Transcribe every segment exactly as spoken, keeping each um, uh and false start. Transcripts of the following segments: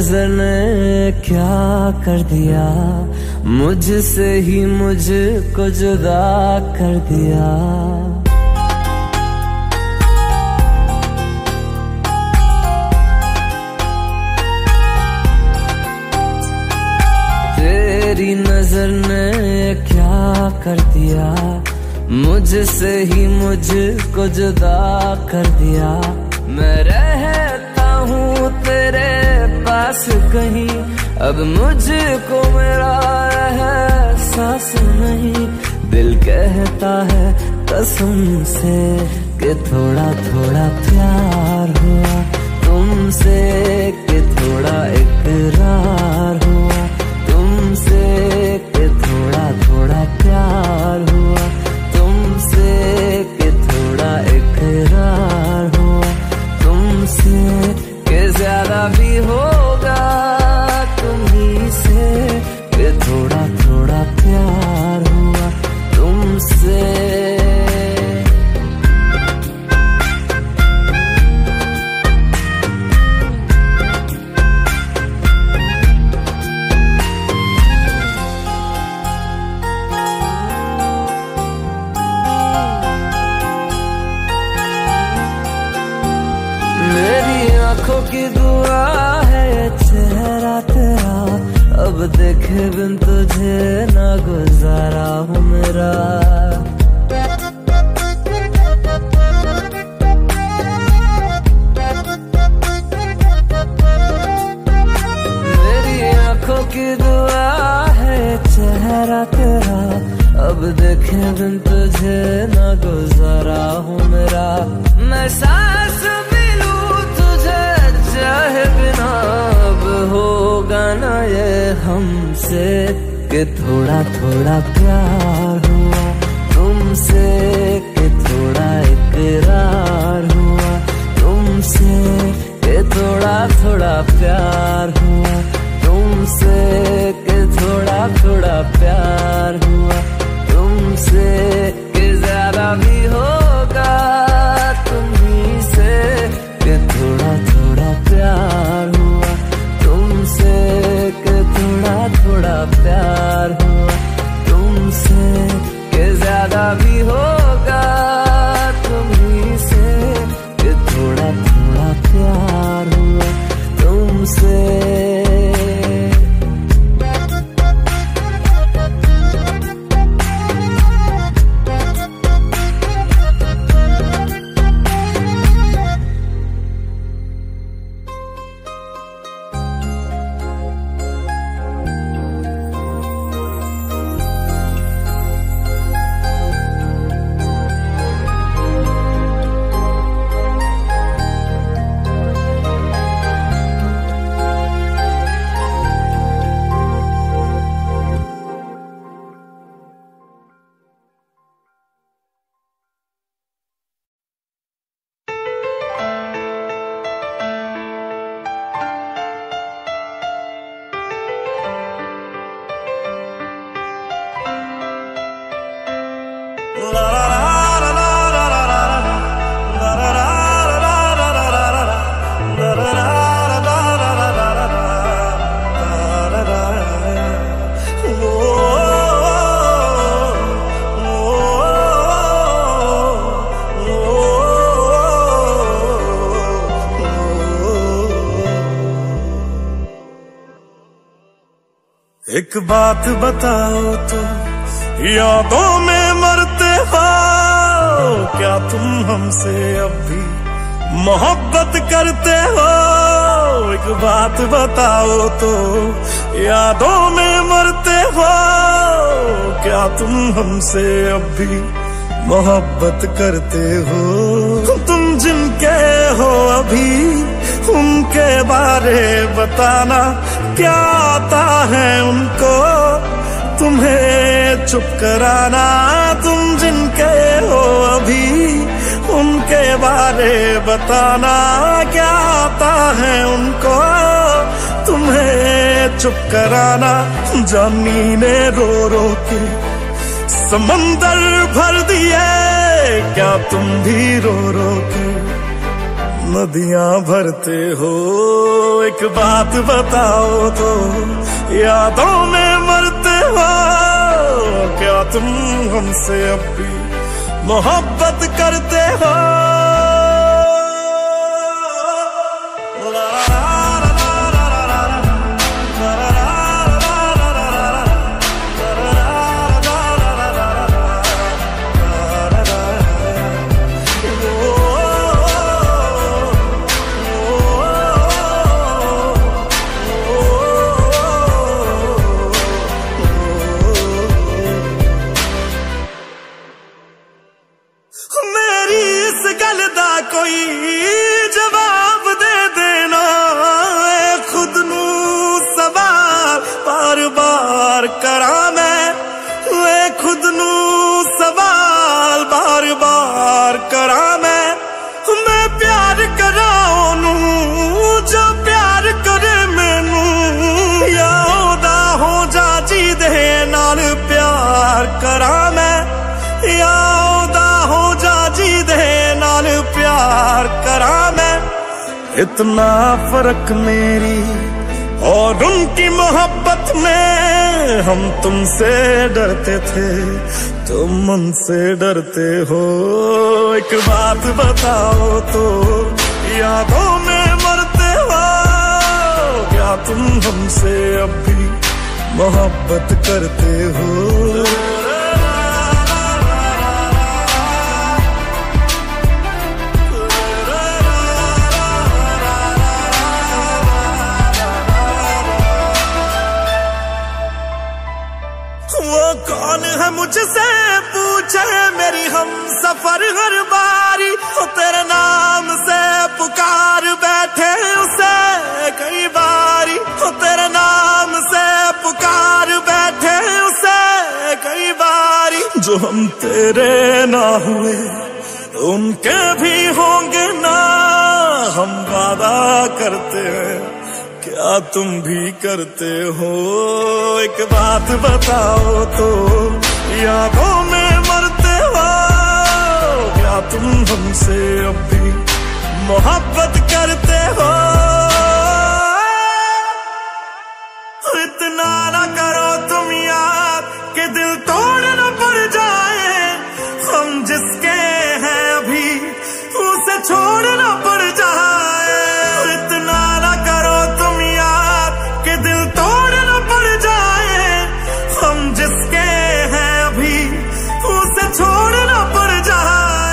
नजर ने क्या कर दिया, मुझसे ही मुझको जुदा कर दिया। तेरी नजर ने क्या कर दिया, मुझसे ही मुझको जुदा कर दिया। मैं रहता हूँ तेरे पास कहीं, अब मुझको मेरा एहसास नहीं। दिल कहता है कसम से कि थोड़ा थोड़ा प्यार हुआ तुमसे, कि थोड़ा इकरार हुआ तुमसे, कि थोड़ा थोड़ा प्यार हुआ तुमसे, कि थोड़ा इकरार हुआ तुमसे, कि ज्यादा भी होगा तुम्ही से, कि थोड़ा थोड़ा प्यार हुआ तुमसे। आँखों की दुआ है चेहरा तेरा, अब देखे बिन तुझे ना गुजारा हूँ मेरा। मेरी आँखों की दुआ है चेहरा तेरा, अब देखे बिन तुझे ना गुजारा हूँ मेरा। मैं सांस चाहे बिना अब होगा ना ये हमसे, कि थोड़ा थोड़ा प्यार हुआ तुमसे, कि थोड़ा इकरार हुआ तुमसे, कि थोड़ा थोड़ा प्यार हुआ तुमसे, कि थोड़ा थोड़ा प्यार हुआ तुमसे, कि ज्यादा भी होगा तुम्ही से, कि थोड़ा थोड़ा प्यार हुआ तुमसे, कि थोड़ा थोड़ा प्यार हुआ तुमसे, कि ज्यादा भी होगा तुम्ही से, कि थोड़ा थोड़ा प्यार हुआ तुमसे। एक बात बताओ तो यादों में मरते हो क्या तुम हमसे अब भी मोहब्बत करते हो? एक बात बताओ तो यादों में मरते हो क्या तुम हमसे अब भी मोहब्बत करते हो? तुम जिनके हो अभी उनके बारे बताना, क्या आता है उनको तुम्हें चुप कराना? तुम जिनके हो अभी उनके बारे बताना, क्या आता है उनको तुम्हें चुप कराना? जानी ने रो रो के समंदर भर दिए, क्या तुम भी रो रो के नदियां भरते हो। एक बात बताओ तो, यादों में मरते हो क्या तुम हमसे अब भी मोहब्बत करते हो? कोई जवाब दे देना, खुद नू सवाल बार बार करा मैं, खुद नू सवाल बार बार करा मैं। मैं प्यार करा ओनू जो प्यार करे मैनू, या ओदा हो जा जी दे नाल प्यार करा मैं, या ओदा हो जा जी दे नाल प्यार करा मैं। इतना फर्क मेरी और उनकी मोहब्बत में, हम तुमसे डरते थे तुम उनसे डरते हो। एक बात बताओ तो, यादों में मरते हो क्या तुम हमसे अब भी मोहब्बत करते हो? वो कौन है मुझसे पूछे मेरी हम सफर हर बारी, वो तेरे नाम से पुकार बैठे उसे कई बारी, वो तेरे नाम से पुकार बैठे उसे कई बारी। जो हम तेरे ना हुए उनके भी होंगे ना, हम वादा करते हैं क्या तुम भी करते हो? एक बात बताओ तो, यादों में मरते हो क्या तुम हमसे अब भी मोहब्बत करते हो? इतना ना करो तुम याद कि दिल तोड़ न पड़ जाए, हम जिसके हैं अभी उसे छोड़ न पड़ जाए। इतना ना करो तुम याद कि दिल तोड़ न पड़ जाए, हम जिसके हैं अभी उसे छोड़ न पड़ जाए।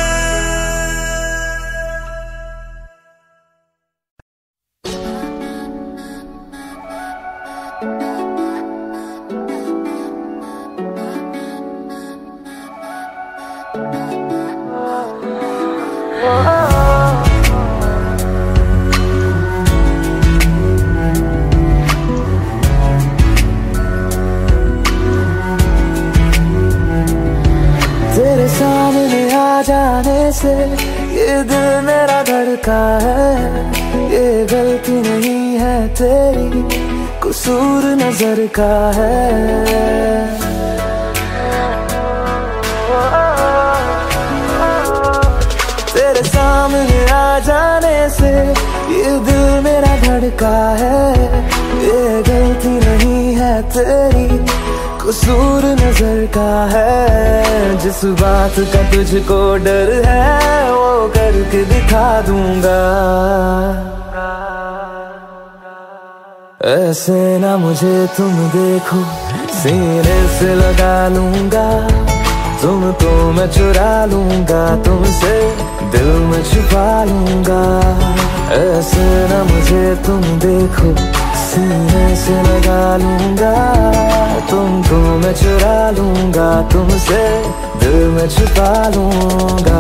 तेरे सामने आ जाने से ये दिल मेरा धड़का है, ये गलती नहीं है तेरी, कसूर नजर का है। तेरे सामने आ जाने से ये दिल मेरा धड़का है, ये गलती नहीं है तेरी, कसूर नजर का है। जिस बात का तुझको डर है वो करके दिखा दूंगा। ऐसे ना मुझे तुम देखो, सीने से लगा लूंगा, तुमको मैं चुरा लूंगा, तुमसे दिल में छुपा लूंगा। ऐसे ना मुझे तुम देखो, सीने से लगा लूंगा, तुमको मैं चुरा लूंगा, तुमसे दिल में छुपा लूंगा।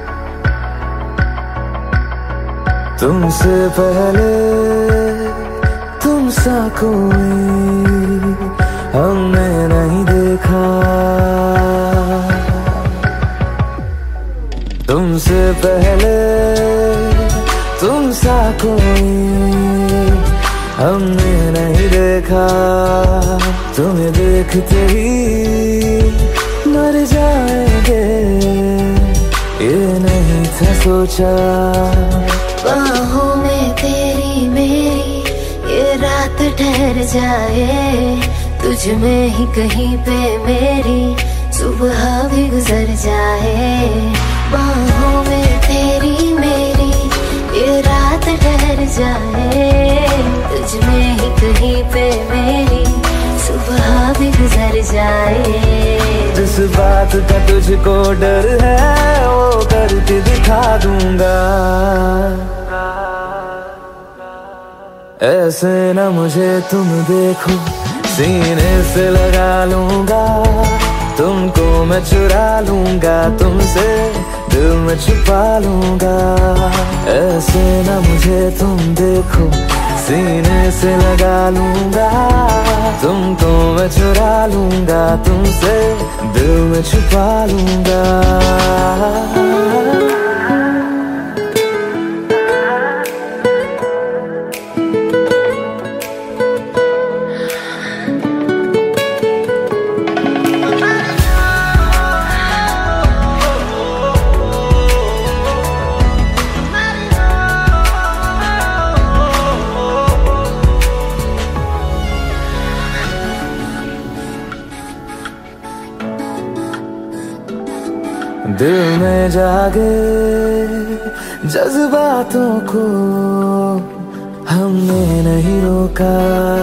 तुमसे पहले सा कोई हमने नहीं देखा, तुमसे पहले तुम सा कोई हमने नहीं देखा। तुम्हें देखते ही मर जाएंगे, ये नहीं था सोचा। बाहों में तेरी मेरी ये रात ठहर जाए, तुझ में ही कहीं पे मेरी सुबह भी गुजर जाए। बाहों में तेरी मेरी ये रात ठहर जाए, तुझ में ही कहीं पे मेरी सुबह भी गुजर जाए। जिस बात का तुझको डर है वो करके दिखा दूंगा। ऐसे न मुझे तुम देखो, सीने से लगा लूंगा, तुमको मैं चुरा लूंगा, तुमसे दिल में छुपा लूंगा। ऐसे न मुझे तुम देखो, सीने से लगा लूंगा, तुमको मैं चुरा लूंगा, तुमसे दिल में छुपा लूंगा। दिल में जागे जज्बातों को हमने नहीं रोका,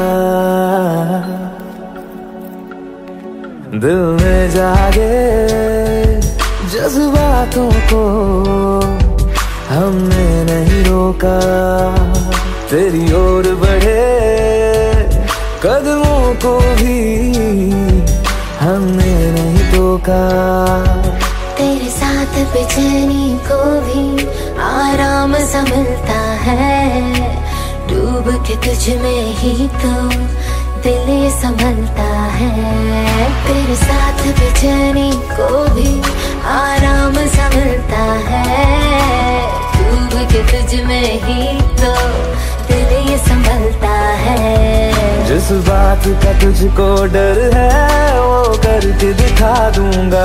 दिल में जागे जज्बातों को हमने नहीं रोका। तेरी ओर बढ़े कदमों को भी हमने नहीं टोका। तेरे साथ बेचैनी को भी आराम सा मिलता है, डूब के तुझ में ही तो दिल ये संभलता है। तेरे साथ बेचैनी को भी आराम सा मिलता है, डूब के तुझ में ही तो दिल ये संभलता है। जिस बात का तुझको डर है वो करके दिखा दूंगा।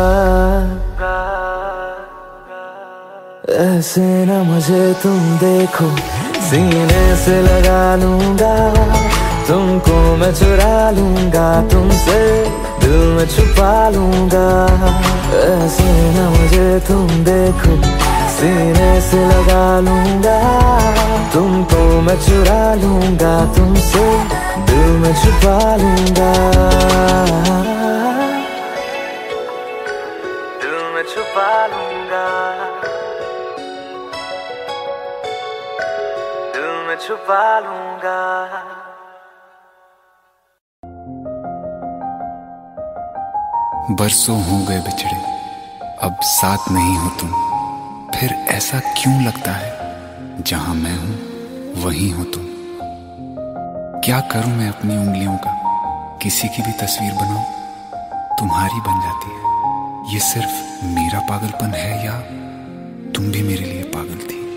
ऐसे न मुझे तुम देखो, सीने से लगा लूंगा, तुमको मैं चुरा लूंगा, तुमसे दिल में छुपा लूंगा। ऐसे न मुझे तुम देखो, सीने से लगा लूंगा, तुमको मैं चुरा लूंगा, तुमसे दिल में छुपा लूंगा। दिल में छुपा लूंगा, दिल में छुपा लूंगा। बरसों हो गए बिछड़े, अब साथ नहीं हो तुम, फिर ऐसा क्यों लगता है जहां मैं हूं वहीं हो तुम। क्या करूं मैं अपनी उंगलियों का, किसी की भी तस्वीर बनाऊं तुम्हारी बन जाती है। ये सिर्फ मेरा पागलपन है या तुम भी मेरे लिए पागल थी।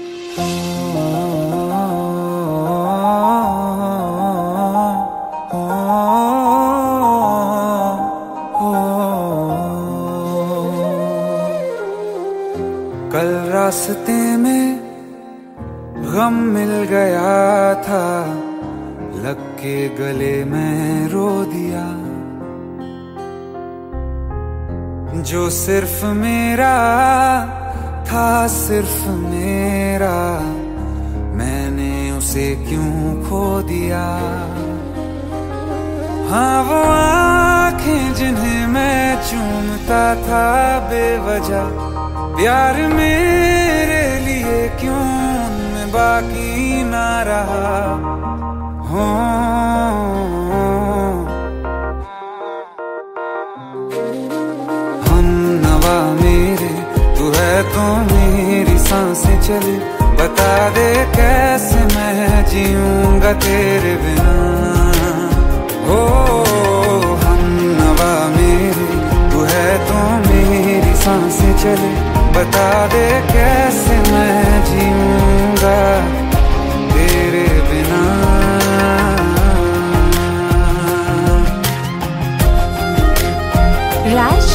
कल रास्ते में गम मिल गया था, लग के गले में रो दिया। जो सिर्फ मेरा था, सिर्फ मेरा, मैंने उसे क्यों खो दिया। हाँ वो आँखें जिन्हें मैं चूमता था बेवजह, प्यार मेरे लिए क्यों उनमें बाकी ना रहा। हो हम नवा मेरे, तू है तो मेरी सांसें चले, बता दे कैसे मैं जीऊंगा जीऊंगा तेरे बिना। हो हम नवा मेरे, तू है तो मेरी सांसें चले, बता दे कैसे मैं जीऊंगा तेरे बिना। राज,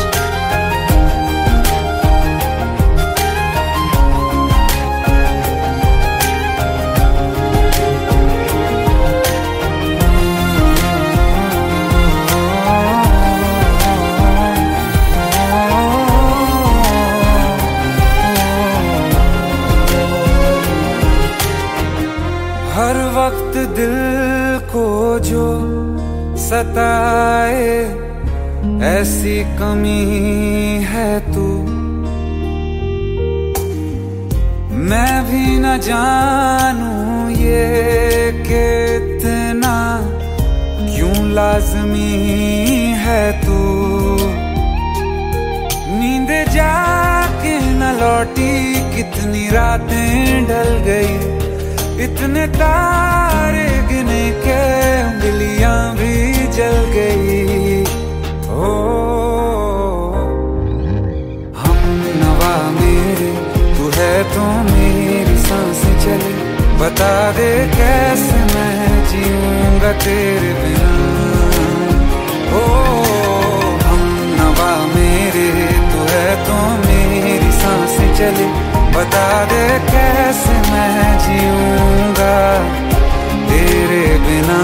हर वक्त दिल को जो सताए ऐसी कमी है तू, मैं भी न जानूं ये कि इतना क्यों लाज़मी है तू। नींद जाके न लौटी कितनी रातें ढल गई, इतने तारे गिने के उंगलियां भी जल गई। ओ हम नवा मेरे, तू है तो मेरी सांसें चले, बता दे कैसे मैं जीऊंगा तेरे बिना। ओ हम नवा मेरे, तू है तो मेरी सांसें चले, बता दे कैसे मैं जीऊंगा तेरे बिना।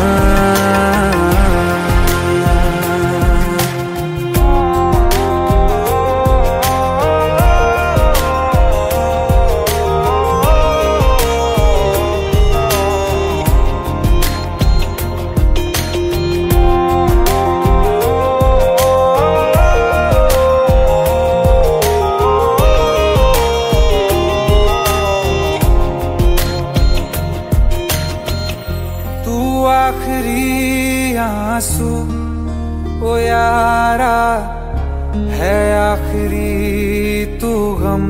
आखिरी आंसू ओ यारा है, आखिरी तू गम।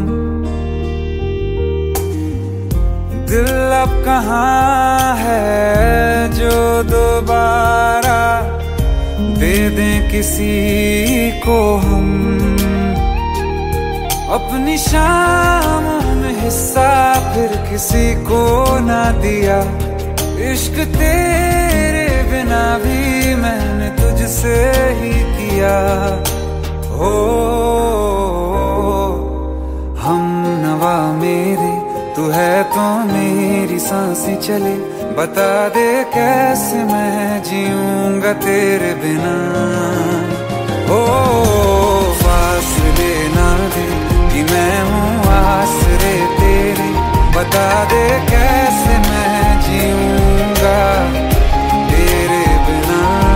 दिल अब कहाँ है जो दोबारा दे दें किसी को हम। अपनी शामों में हिस्सा फिर किसी को ना दिया, इश्क तेरे बिना भी मैंने तुझसे ही किया। हो हम नवा मेरे, तू है तो मेरी सांसें चले, बता दे कैसे मैं जीऊंगा तेरे बिना। ओ फासले ना दे कि मैं हूँ आसरे तेरे, बता दे कैसे मैं जीऊंगा तेरे बिना।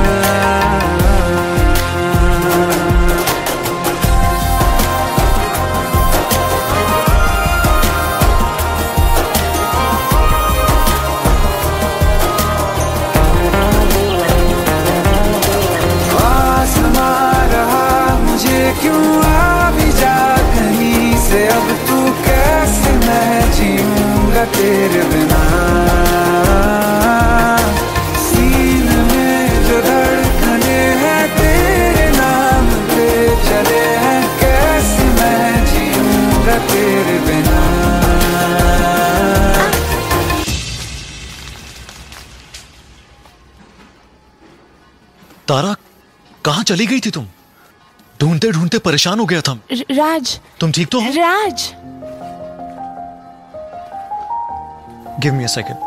आसमां रहा मुझे क्यों, आ भी जा कहीं से, अब तू कैसे मैं जीऊंगा तेरे बिना। सीने में जो धड़कने हैं तेरे नाम पे चले हैं, कैसे मैं जीऊंगा तेरे बिना। तारा, कहाँ चली गई थी तुम? ढूंढते ढूंढते परेशान हो गया था। राज, तुम ठीक तो हो? राज, Give me a second.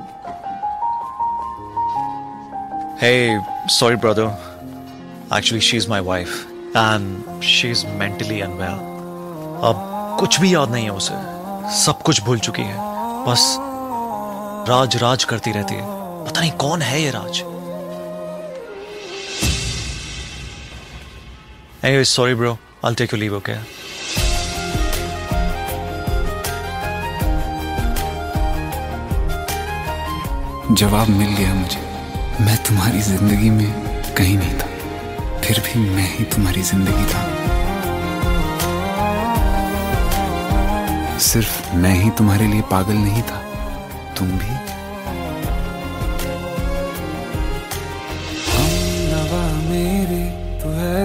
Hey, sorry brother. Actually, she's my wife and she's mentally unwell. अब कुछ भी याद नहीं है उसे, सब कुछ भूल चुकी है, बस राज राज करती रहती है। पता नहीं कौन है ये राज। Anyway, sorry bro. I'll take your leave, okay? जवाब मिल गया मुझे। मैं तुम्हारी जिंदगी में कहीं नहीं था, फिर भी मैं ही तुम्हारी जिंदगी था। सिर्फ मैं ही तुम्हारे लिए पागल नहीं था, तुम भी।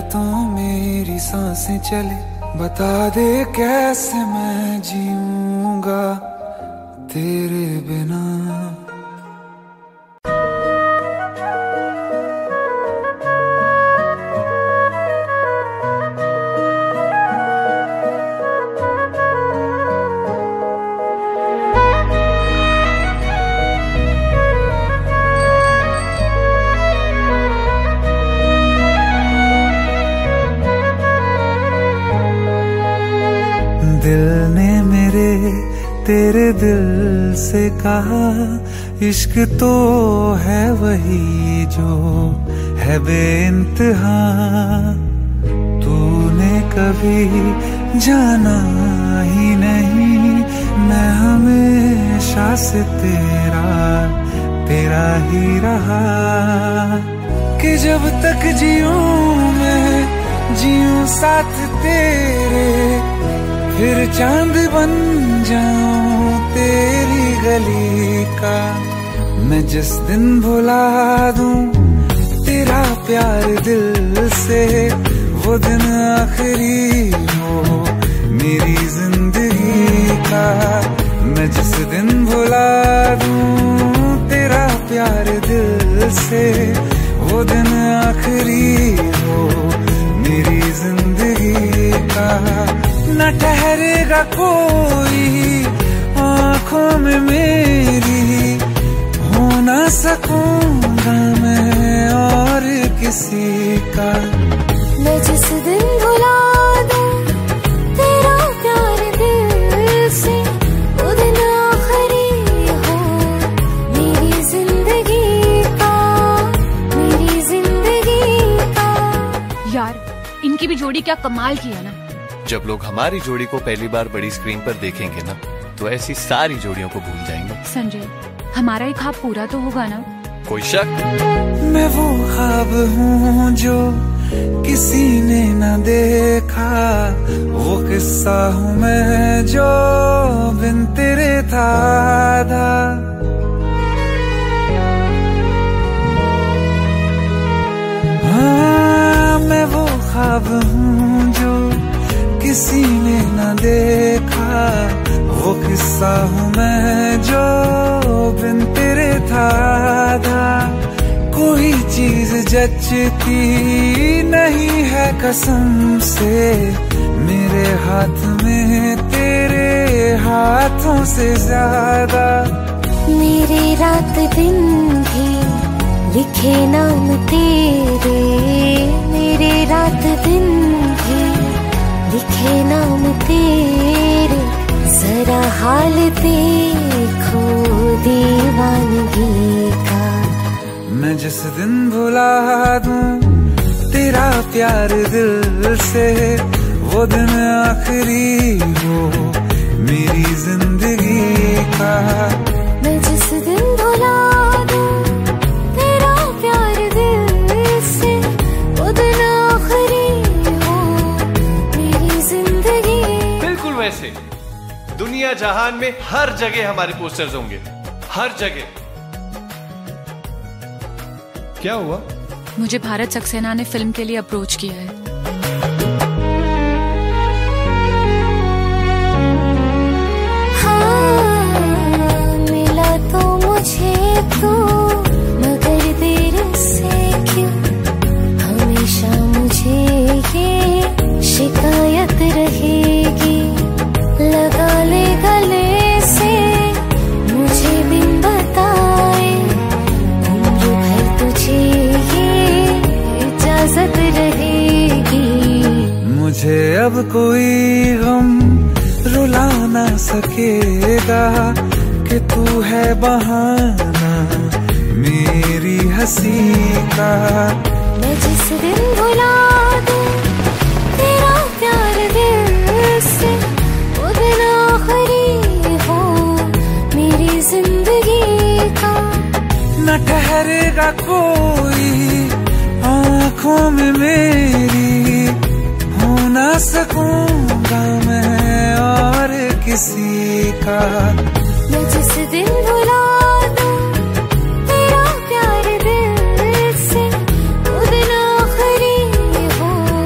तो मेरी सांसें चले, बता दे कैसे मैं जीऊंगा तेरे बिना। दिल ने मेरे तेरे दिल से कहा, इश्क तो है वही जो है बेइंतहा। तूने कभी जाना ही नहीं, मैं हमेशा से तेरा तेरा ही रहा। कि जब तक जीऊं मैं जीऊं साथ तेरे, फिर चांद बन जाऊं तेरी गली का। मैं जिस दिन भुला दूं तेरा प्यार दिल से, वो दिन आखिरी हो मेरी जिंदगी का। मैं जिस दिन भुला दूं तेरा प्यार दिल से, वो दिन आखिरी हो मेरी जिंदगी का। न ठहरेगा कोई आँखों में मेरी, हो ना सकूंगा मैं और किसी का। मैं जिस दिन भुला दूं तेरा प्यार दिल से, वो दिन आखिरी हो मेरी जिंदगी का, मेरी जिंदगी का। यार इनकी भी जोड़ी क्या कमाल की है ना। जब लोग हमारी जोड़ी को पहली बार बड़ी स्क्रीन पर देखेंगे ना, तो ऐसी सारी जोड़ियों को भूल जाएंगे। संजय, हमारा एक ख्वाब पूरा तो होगा ना? कोई शक? मैं वो ख्वाब हूँ जो किसी ने न देखा, वो किस्सा हूँ मैं जो बिन तेरे था आधा। हाँ, मैं वो ख्वाब हूँ जो किसी ने न देखा, वो किस्सा हूँ मैं जो बिन तेरे था आधा। कोई चीज जचती नहीं है कसम से, मेरे हाथ में तेरे हाथों से ज्यादा। मेरे रात दिन भी लिखे नाम तेरे, मेरे रात दिन भी लिखे नाम तेरे। जरा हाल देखो दीवानगी का। मैं जिस दिन भुला दूं तेरा प्यार दिल से, वो दिन आखिरी हो मेरी जिंदगी का। मैं जिस दिन भुला दूं तेरा प्यार दिल से, वो दिन आखिरी हो मेरी जिंदगी। बिल्कुल वैसे दुनिया जहान में हर जगह हमारे पोस्टर्स होंगे, हर जगह। क्या हुआ? मुझे भारत सक्सेना ने फिल्म के लिए अप्रोच किया है। हाँ, मिला तो मुझे तो, मगर देर से क्यों हमेशा मुझे ये शिकायत रहेगी। लगा ले गले से मुझे बिन बताए, उम्र भर तुझे ये इजाजत रहेगी। मुझे अब कोई गम रुला ना सकेगा, कि तू है बहाना मेरी हंसी का। मैं जिस दिन भुला दूं तेरा प्यार दिल से, वो दिन आखिरी हो मेरी जिंदगी का। न ठहरेगा कोई आँखों में मेरी, हो ना सकूंगा मैं और किसी का। मैं जिस दिन भुला दूं तेरा प्यार दिल से, वो दिन आखिरी हो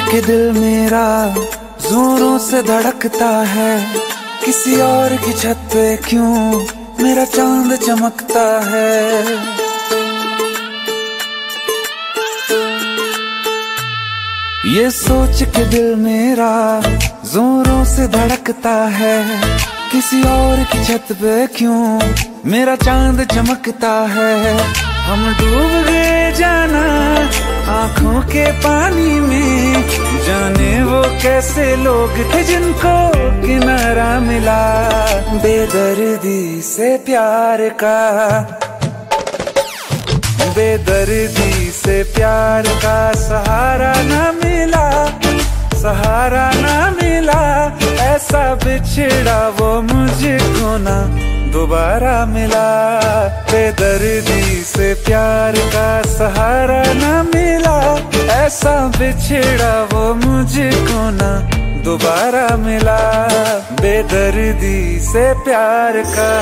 के दिल मेरा जोरों से धड़कता है, किसी और की छत पे क्यों मेरा चांद चमकता है। ये सोच के दिल मेरा जोरों से धड़कता है, किसी और की छत पे क्यों मेरा चांद चमकता है। हम डूब गए जाना आंखों के पानी में, जाने वो कैसे लोग थे जिनको किनारा मिला। बेदर्दी से प्यार का, बेदर्दी से प्यार का सहारा ना मिला, सहारा ना मिला। ऐसा बिछड़ा वो मुझको ना दोबारा मिला। बेदर्दी से प्यार का सहारा ना मिला, ऐसा बिछड़ा वो मुझको ना दोबारा मिला। बेदर्दी से प्यार का।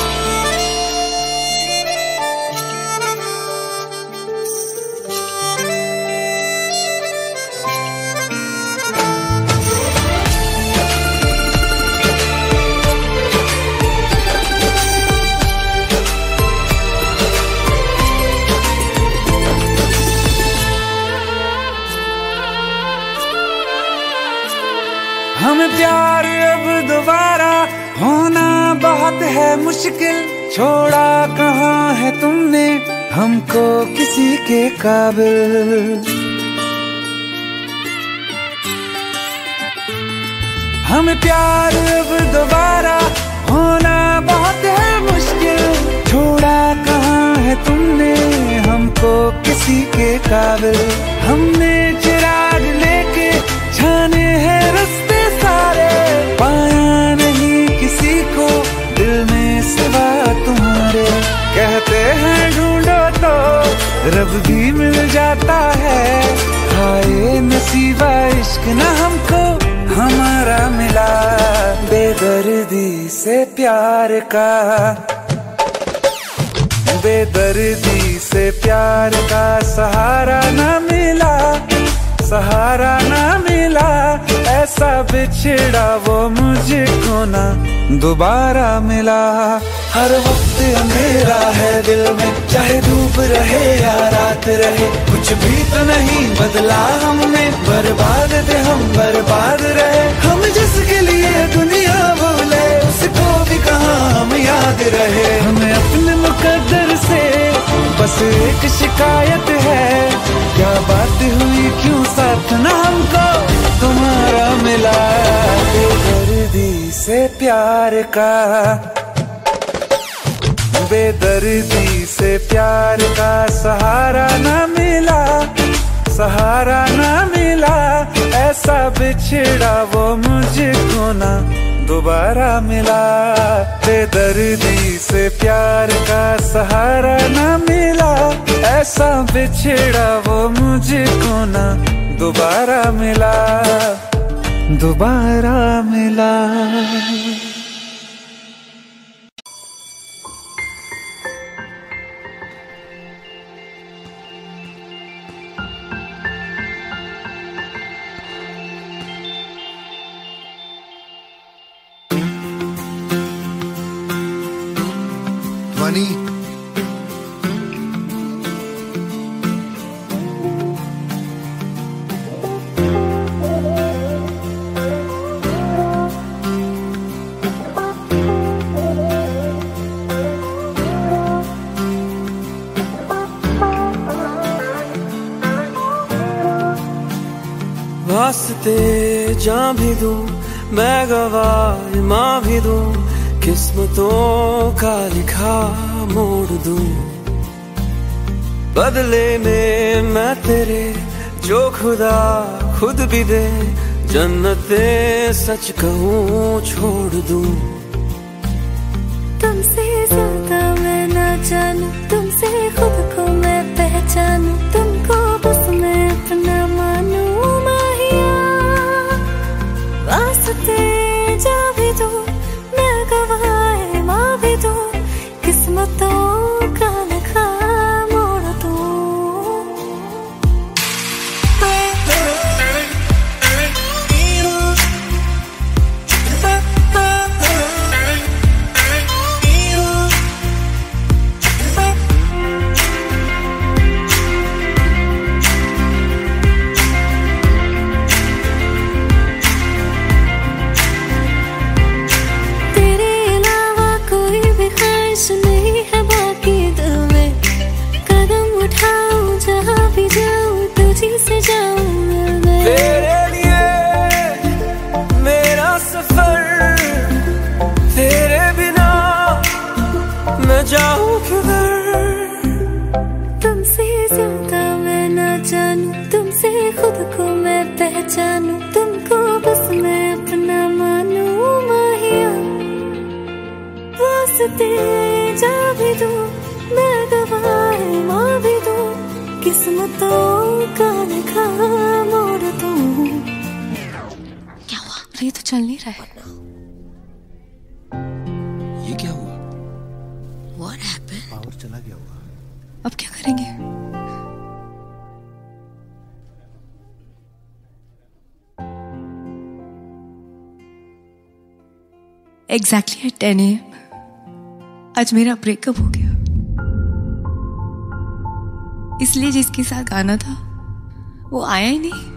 हमें प्यार अब दोबारा होना बहुत है मुश्किल, छोड़ा कहाँ है तुमने हमको किसी के काबिल। हमें प्यार अब दोबारा होना बहुत है मुश्किल, छोड़ा कहाँ है तुमने हमको किसी के काबिल। हमने चिराग लेके छाने हैं रास्ते सारे, पाया नहीं किसी को दिल में सिवा तुम्हारे। कहते हैं ढूंढो तो रब भी मिल जाता है, हाय नसीबा इश्क न हमको हमारा मिला। बेदर्दी से प्यार का, बेदर्दी से प्यार का सहारा न मिला, सहारा ना मिला। ऐसा बिछड़ा वो मुझको ना दोबारा मिला। हर वक्त अंधेरा है दिल में, चाहे धूप रहे या रात रहे, कुछ भी तो नहीं बदला हमने। बर्बाद थे हम, बर्बाद रहे हम, जिसके लिए दुनिया भूले उसको भी कहाँ हम याद रहे। हमें अपने मुकद्दर से बस एक शिकायत है, क्या बात हुई क्यों साथ ना हमको तुम्हारा मिला। बेदर्दी से प्यार का, बेदर्दी से प्यार का सहारा ना मिला, सहारा ना मिला। ऐसा बिछड़ा वो मुझको ना दोबारा मिला। बेदर्दी से प्यार का सहारा ना मिला, ऐसा बिछड़ा वो मुझको ना दोबारा मिला, दोबारा मिला। ध्वनि वास्ते जां भी दूं मैं गवाह माँ भी दूं, किस्मतों का लिखा मोड़ दूं। बदले में मैं तेरे जो खुदा खुद भी दे, जन्नते सच कहूँ छोड़ दूं। तुमसे ज्यादा मैं ना जानूं, तुमसे खुद को मैं पहचानूं, तुमको बस मैं अपना मानूं। माहिया वास्ते जा भी दूं मैं गवाह माँ भी दूं, किस्मतों का लिखा मोड़ दूं। वास्ते जा भी दूं, मैं गवाह माँ भी दूं, किस्मतों का लिखा मोड़ दूं। क्या हुआ? ये तो चल नहीं रहा है। ये क्या हुआ? What happened? पावर चला गया होगा। अब क्या करेंगे? Exactly at ten A M आज मेरा ब्रेकअप हो गया। इसलिए जिसके साथ गाना था वो आया ही नहीं।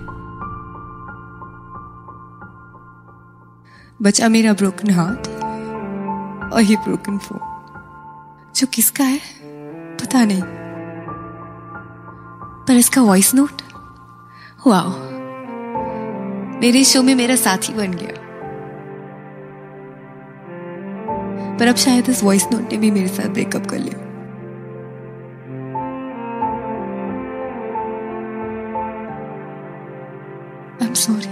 बचा मेरा ब्रोकन हार्ट और ये ब्रोकन फोन, जो किसका है पता नहीं, पर इसका वॉइस नोट वाओ, मेरे शो में मेरा साथी बन गया। पर अब शायद इस वॉइस नोट ने भी मेरे साथ ब्रेकअप कर लिया। I am sorry,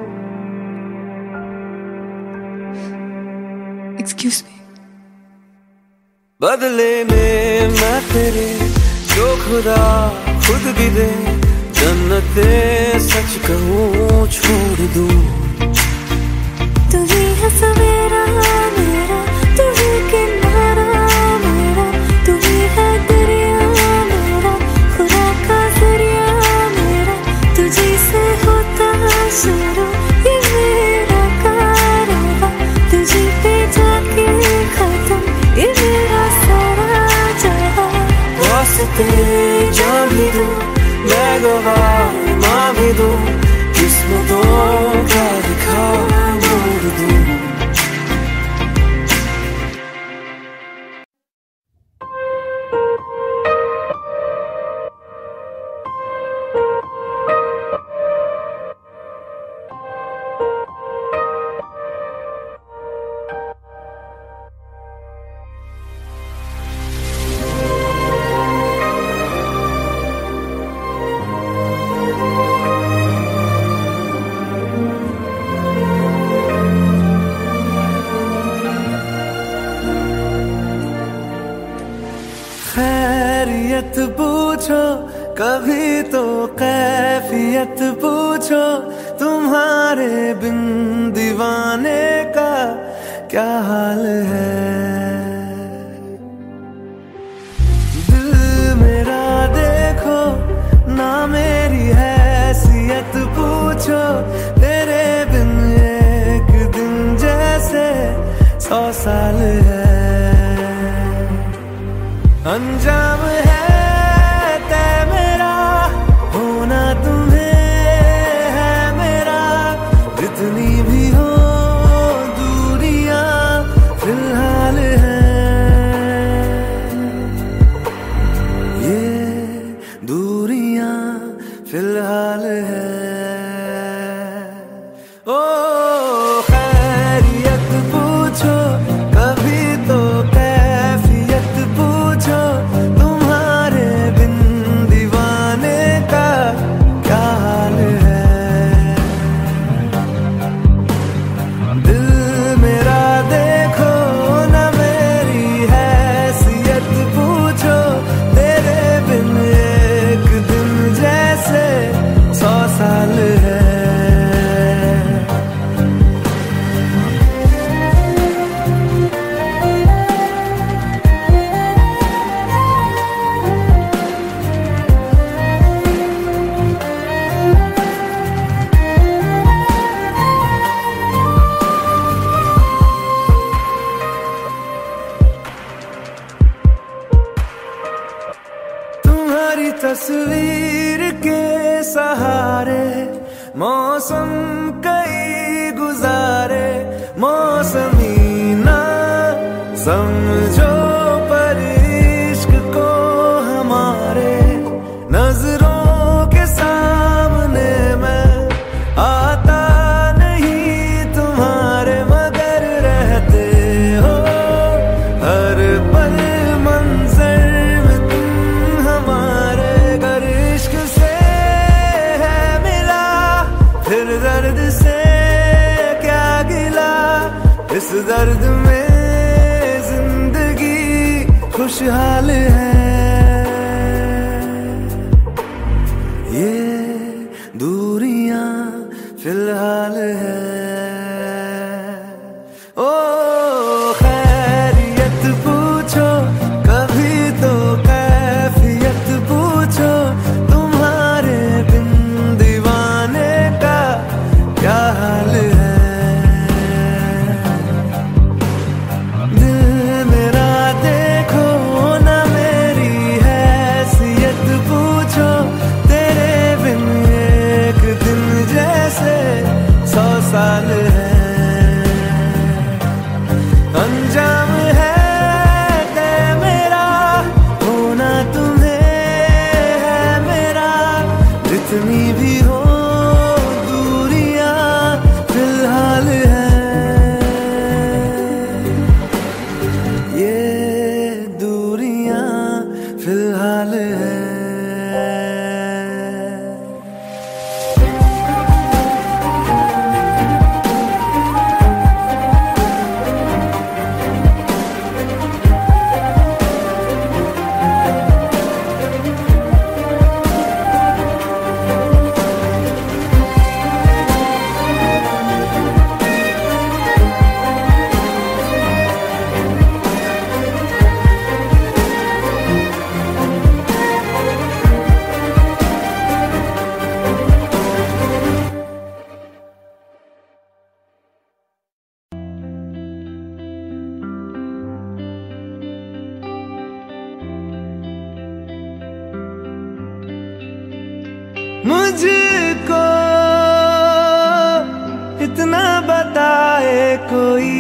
excuse me. बदले में मैं तेरे जो खुदा खुद भी दे, जन्नते सच कहूँ छोड़ दूँ। तू ही है सवेरा मेरा, तू ही किनारा मेरा, तू ही है दरिया मेरा, खुदा का जरिया मेरा, तुझी से होता शुरू ये मेरा कारवां, तुझी पे जाके खत्म ये मेरा सारा जहां। वास्ते जान भी दूं, मैं गवाह माँ भी दूं, किस्मतों का लिखा मोड़ दूं। खैरियत पूछो कभी तो कैफियत पूछो, तुम्हारे बिन दीवाने का क्या हाल है। दिल मेरा देखो ना मेरी हैसियत पूछो, तेरे बिन एक दिन जैसे सौ साल है। अंजाम है तय मेरा, होना तुम्हें है मेरा, जितनी भी हो दूरियां फिलहाल है। ये दूरियां फिलहाल है। ओ खैरियत पूछो कभी तो कैफियत पूछो, तुम्हारे बिन दीवाने का क्या हाल है। दिल मेरा देखो ना मेरी हैसियत पूछो, तेरे बिन एक दिन जैसे सौ साल है। तुम्हारी तस्वीर के सहारे मौसम कई गुजारे, मौसमी ना समझो पर इश्क को हमारे, नजरों के सामने मैं आता नहीं तुम्हारे, मगर रहते हो हर पल मंजर में तुम हमारे। अगर इश्क से है मिला फिर दर्द से क्या गिला, इस दर्द में जिंदगी खुशहाल है ये दूरियां फिलहाल है। ओ खैरियत पूछो कभी तो कैफियत पूछो, तुम्हारे बिन दीवाने का क्या हाल है। दिल मेरा देखो ना मेरी हैसियत पूछो, तेरे बिन एक दिन जैसे सौ साल है। अंजाम है तय मेरा होना तुम्हें है मेरा, जितनी भी हो दूरियां फिलहाल है ये दूरियां फिलहाल है। मुझको इतना बताए कोई,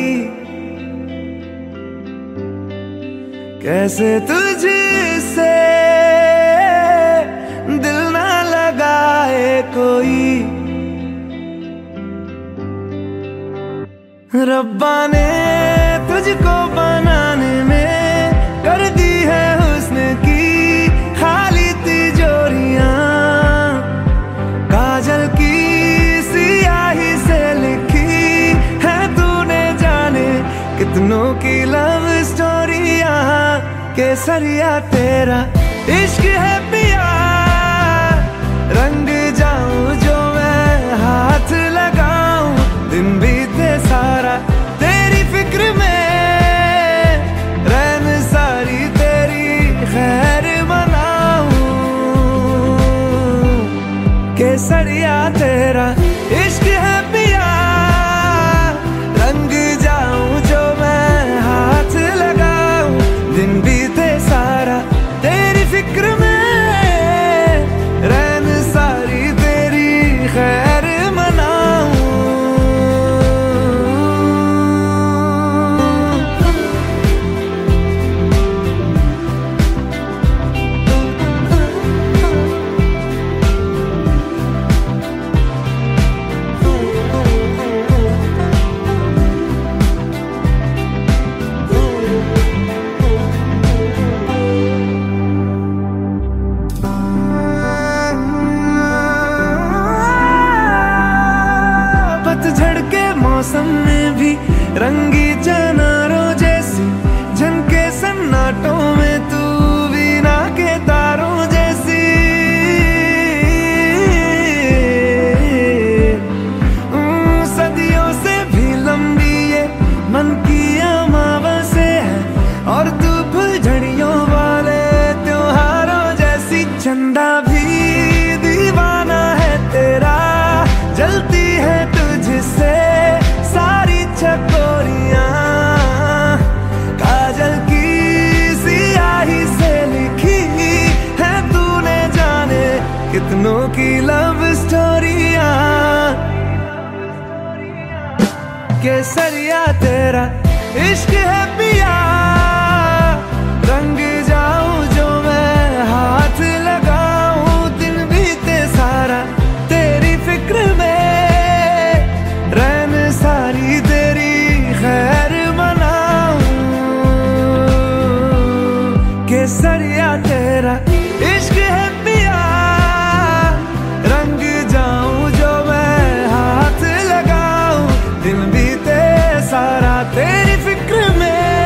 कैसे तुझसे दिल ना लगाए कोई। रब्बा ने तुझको बनाने में कर दी है हुस्न की खाली तिजोरियां, काजल की सियाही से लिखी है तूने जाने कितनों की लव स्टोरियां। केसरिया तेरा इश्क है पिया, रंग जाऊं जो मैं हाथ लगाऊं, दिन बीते सारा तेरी फिक्र में, रैन सारी तेरी खैर मनाऊं। केसरिया तेरा इश्क है पिया, रंग जाऊं जो मैं हाथ लगाऊं, दिन बीते सारा तेरी फिक्र में, रैन सारी तेरी खैर मनाऊं। पतझड़ के मौसम में भी रंगी चनारों जैसी झनके सन्नाटों में, तू वीणा के तारों जैसी। सदियों से भी लंबी ये मन की अमावस्या है, और तू फुलझड़ियों वाले त्योहारों जैसी। चंदा भी दीवाना है तेरा, जलती है तुझसे सारी चकोरियां, काजल की सियाही से लिखी है तूने जाने कितनों की लव स्टोरियां। केसरिया तेरा इश्क है पिया, रंग जाऊं जो मैं हाथ लगाऊं, दिन बीते सारा तेरी फिक्र में, रैन सारी तेरी खैर मनाऊं। केसरिया तेरा इश्क है पिया, रंग जाऊं जो मैं हाथ लगाऊं, दिन बीते सारा तेरी फिक्र में,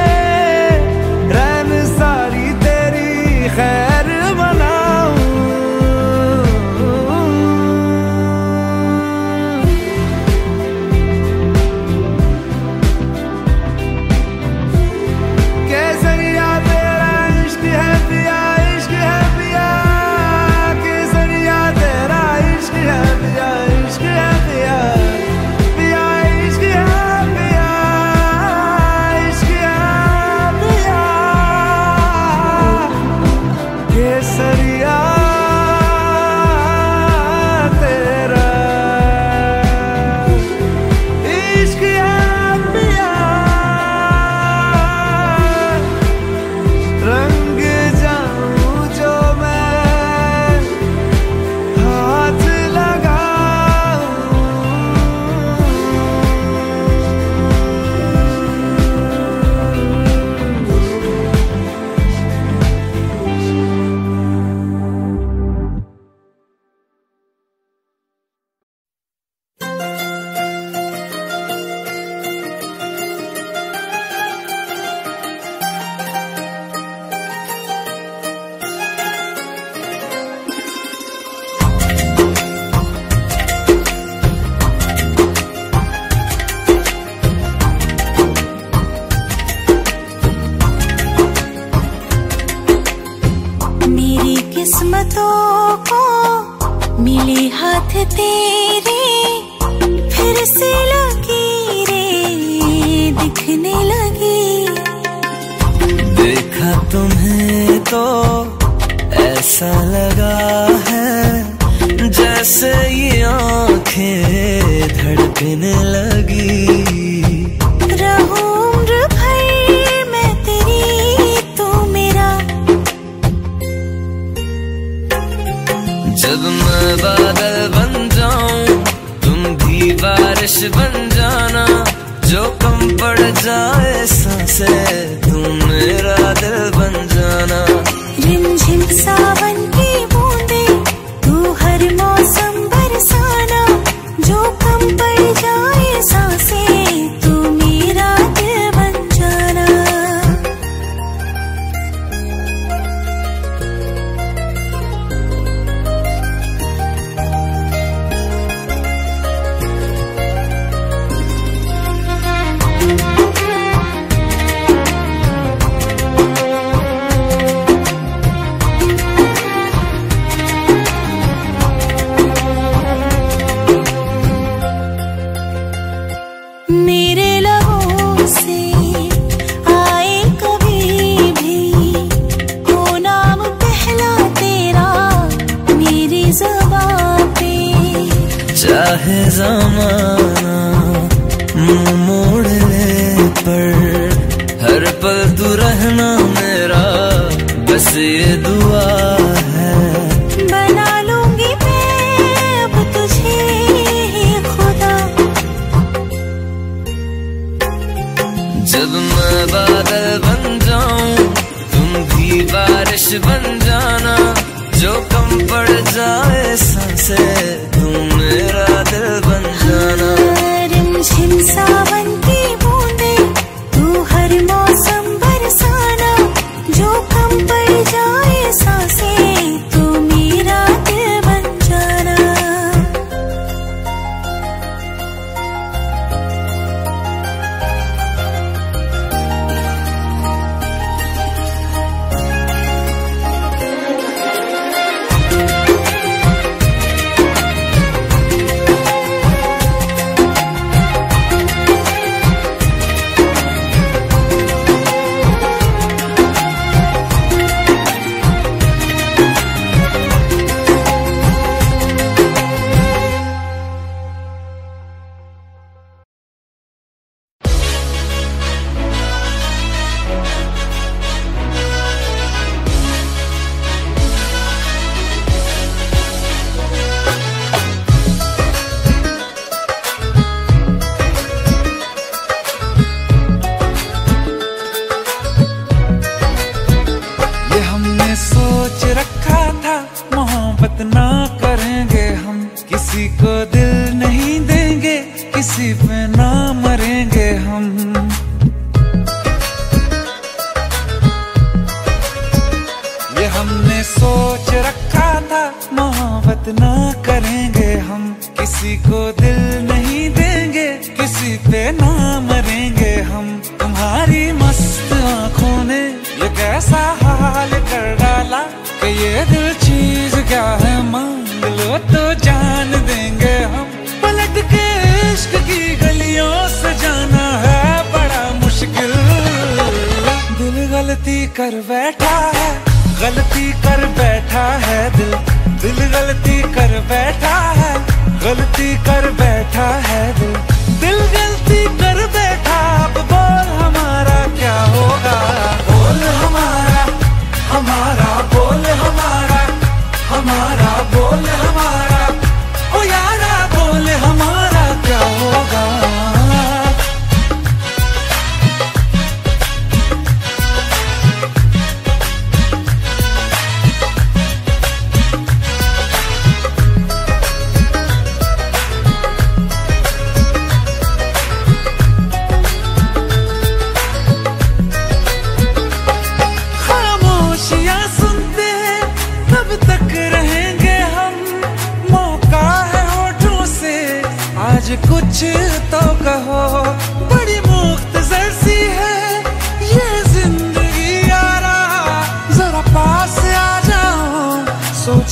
किस्मतों को मिले हाथ तेरे, फिर से लकीरें दिखने लगी। देखा तुम्हें तो ऐसा लगा है जैसे ये आंखें धड़कने लगी। रहूं उम्र भर मैं तेरी, तू मेरा। जब मैं बादल बन जाऊं तुम भी बारिश बन जाना, जो कम पड़ जाए सांसें तुम मेरा दिल बन जाना। रिमझिम सावन की बूंदे तू हर मौसम बरसाना, जो कम पड़ जाए सांसें तू मेरा दिल बन जाना। मेरे लबों से आए कभी भी हो नाम पहला तेरा मेरी ज़बां पे। चाहे ज़माना मुंह मोड़ ले पर हर पल तू रहना मेरा, बस ये दुआ है। बना लूंगी मैं अब तुझे खुदा। जब मैं बादल बन जाऊं तुम भी बारिश बन जाना, जो कम पड़ जाए सांसें तुम मेरा दिल बन जाना। रिमझिम सावन की बूंदे तू हर मौसम बरसाना, जो कम पड़ जाए सांसें तू मेरा दिल बन जाना।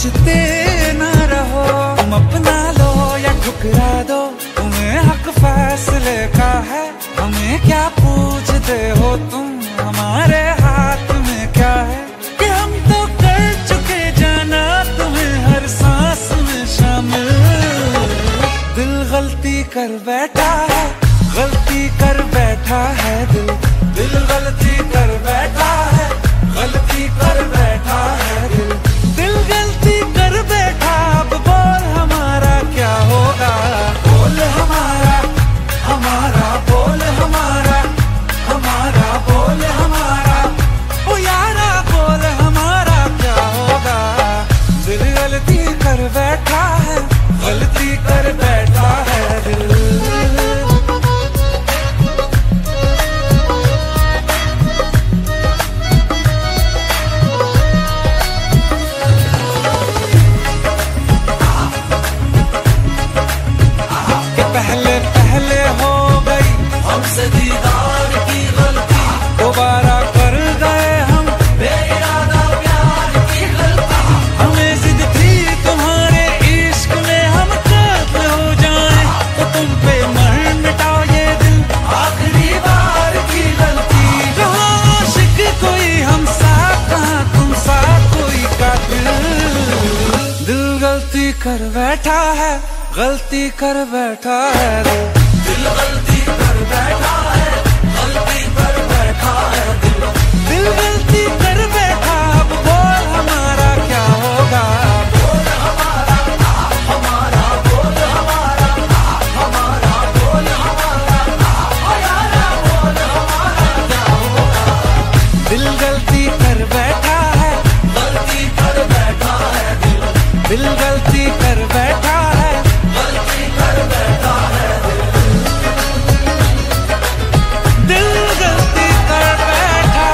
सोचते ना रहो, तुम अपना लो या ठुकरा दो, तुम्हें हक फैसले का है, हमें क्या पूछते हो तुम, हमारे हाथ में क्या है कि हम तो कर चुके जाना तुम्हें हर सांस में शामिल। दिल गलती कर बैठा है, गलती कर बैठा है दिल, दिल गलती कर बैठा है, गलती कर बैठा है दिल, दिल गलती कर बैठा। अब बोल हमारा क्या होगा, बोल हमारा, हमारा बोल हमारा, हमारा बोल हमारा, ओ यारा बोल हमारा क्या होगा। दिल गलती कर बैठा है, गलती कर बैठा है दिल। पहले पहले हो गई हमसे दीदार की गलती, दोबारा कर गए हम बेइरादा प्यार की गलती। हमें जिद थी तुम्हारे इश्क में हम काबिल हो जाएं, तो तुम पे मर मिटाओ ये दिल आखिरी बार की गलती। कहाँ आशिक कोई हम साथ, कहाँ तुम साथ कोई कातिल। दिल गलती कर बैठा है, गलती कर बैठा है दिल, दिल गलती कर बैठा है, गलती कर बैठा है दिल, दिल गलती कर बैठा। अब बोल हमारा क्या होगा, बोल हमारा, हमारा बोल हमारा, हमारा बोल हमारा, ओ यारा बोल हमारा क्या होगा। दिल गलती कर बैठा है, गलती कर बैठा है दिल, दिल गलती कर बैठा है, गलती कर बैठा है दिल, दिल गलती कर बैठा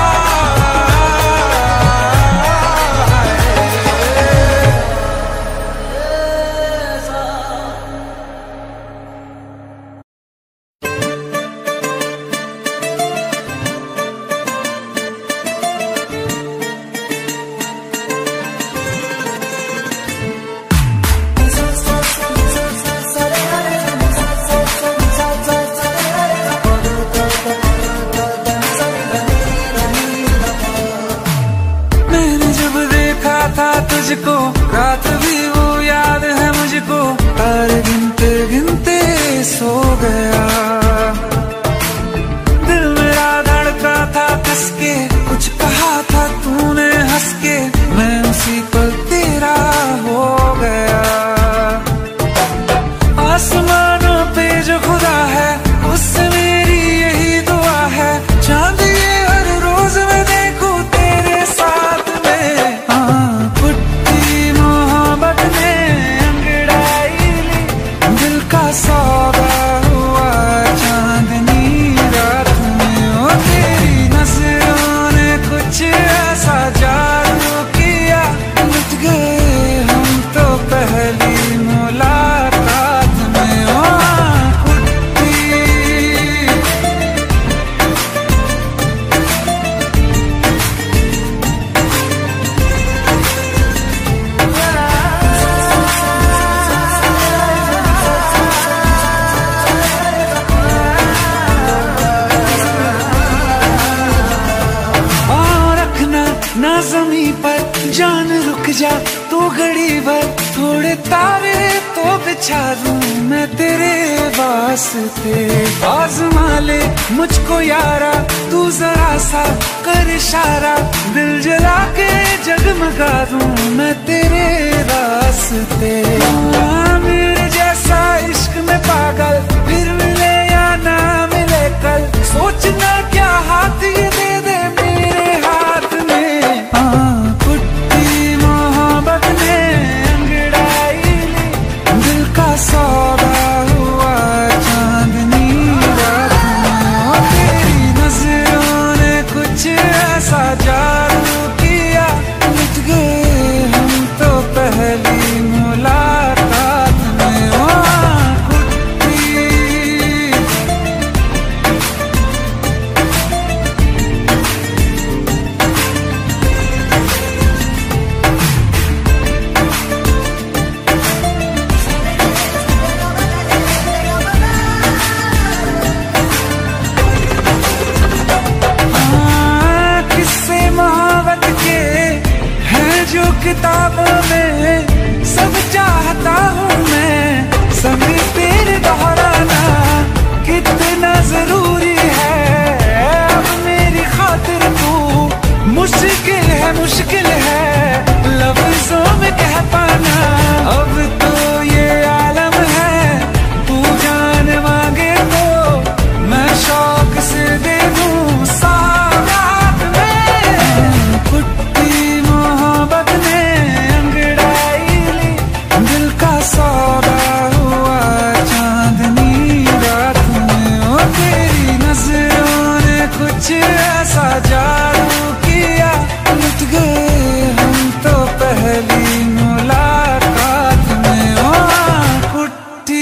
तुझको, रात भी वो याद है मुझको, तारे गिनते गिनते सो गया। दिल मेरा धड़का था किसके, कुछ कहा था तूने हंस के, मैं उसी पल तेरा हो गया। आसमानों पे जो खुदा है उससे मेरी यही दुआ है, चांद ये हर रोज मैं देखूं तेरे साथ में। हाँ पुट्टी मोहब्बत ने अंगड़ाई ली, दिल का सौदा हुआ चांदनी रात में। ओ तेरी नजरों ने कुछ ऐसा जादू किया, लुट गए हम तो पहली मुलाकात में। ओ पुट्टी और रखना ना ज़मीं पर जान, रुक जा तू घड़ी भर, थोड़े तारे तो बिछा दूं मैं तेरे वास्ते। आज़मा ले मुझको यारा, तू जरा सा कर इशारा, दिल जला के जगमगा दूं मैं तेरे रास्ते। हाँ, मेरे जैसा इश्क में पागल फिर मिले या ना मिले कल, सोचना क्या हाथ ये दे दे मेरे हाथ में। हाँ पुट्टी मोहब्बत ने अंगड़ाई ली, दिल का सौदा हुआ चांदनी रात में। ओ तेरी नजरों ने कुछ ऐसा जादू किया, लुट गए हम तो पहली मुलाकात में। ओ पुट्टी किताबों में सब चाहता हूँ मैं, समय तेरे दोहराना कितना जरूरी है। अब मेरी खातिर तू मुश्किल है, मुश्किल है लफ्जों में कह पाना। अब तो ये आलम है, तू जान मांगे तो मैं शौक से दे दूं सौगात में। कुट्टी मोहब्बत ने अंगड़ाई ली, दिल का सौदा हुआ चांदनी रात में। ओ तेरी नजरों ने कुछ ऐसा जादू किया, लुट गए हम तो पहली मुलाकात में। ओ कुट्टी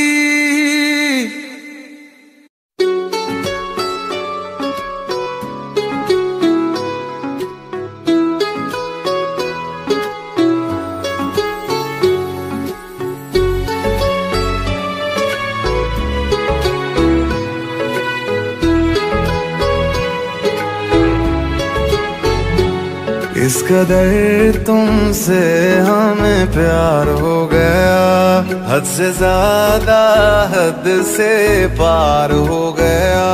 इस कदर तुमसे हमें प्यार हो गया, हद से ज्यादा हद से पार हो गया।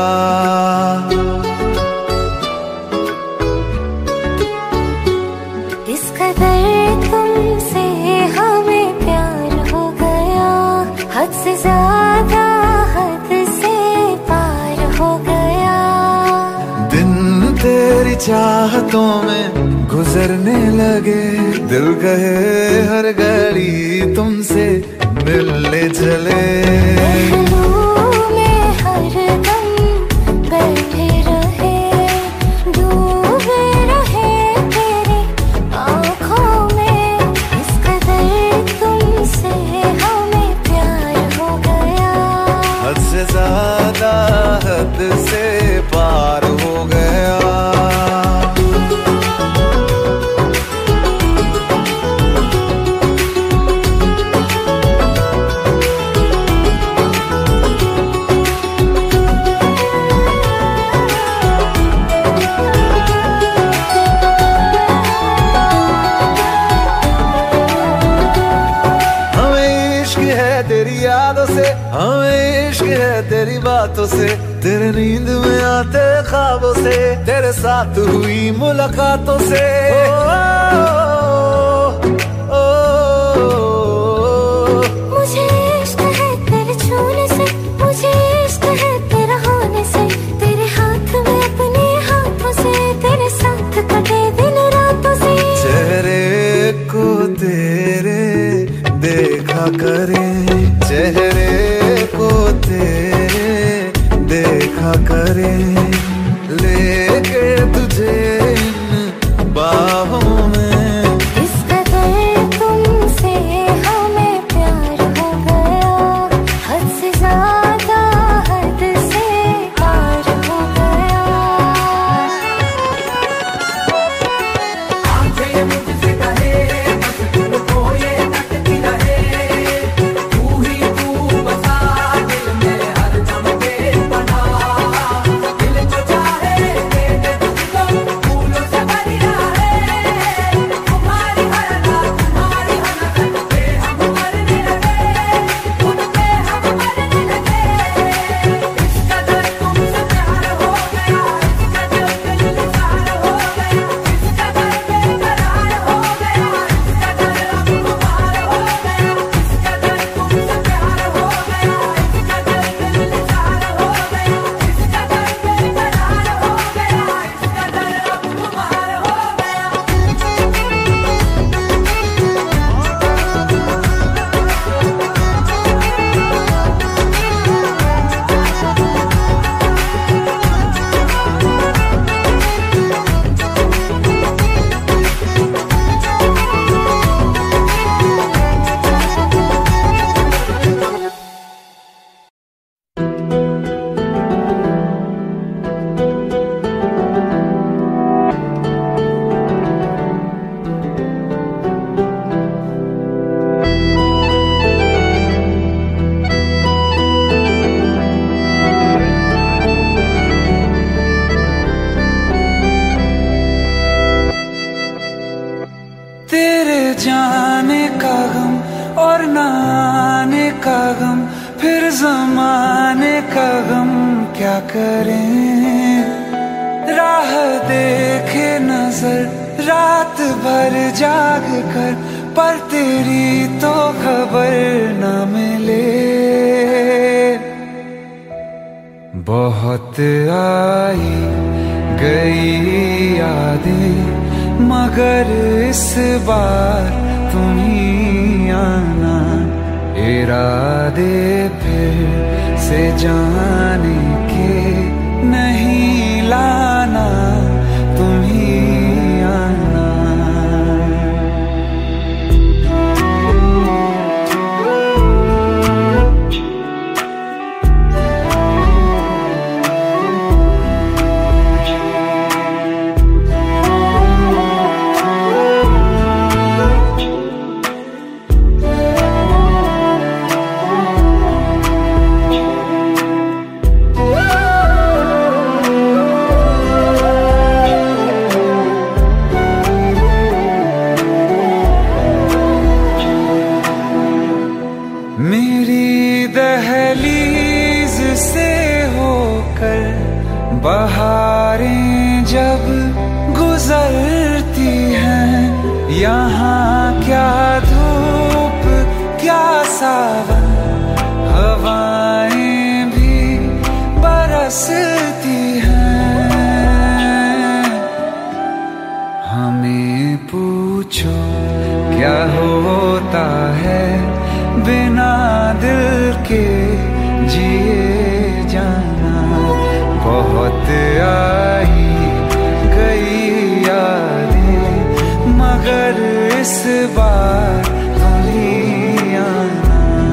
इस कदर तुमसे हमें प्यार हो गया, हद से ज्यादा हद से पार हो गया। दिन तेरी चाहतों में गुजरने लगे, दिल कहे हर घड़ी तुमसे मिलने चले। महलों में हरदम बैठे रहे, डूबे रहे तेरी आँखों में। इस कदर तुमसे हमें प्यार हो गया, हद से ज्यादा हद से पार हो गया। हमें इश्क है तेरी बातों से, तेरे नींद में आते ख्वाबों से, तेरे साथ हुई मुलाकातों से। ओ, ओ, ओ, ओ, मुझे इश्क है तेरे छूने से, मुझे इश्क है तेरा होने से, तेरे हाथ में अपने हाथों से, तेरे साथ कटे दिन रातों से। चेहरे को तेरे देखा करे, चेहरे को तेरे देखा करे, लेके तुझे इन बाहों में करें, राह देखे नजर रात भर जाग कर, पर तेरी तो खबर न मिले। बहुत आई गई यादें मगर इस बार तुम ही आना, इरादे फिर से जाने के नहीं लाना, तुम ही आना। बहारें जब गुजरती हैं, यहाँ क्या धूप क्या सावन, हवाएं भी बरसती हैं। हमें पूछो क्या होता है बिना दिल के जिए जाना। बहुत आई गई यादें मगर इस बार तुम ही आना।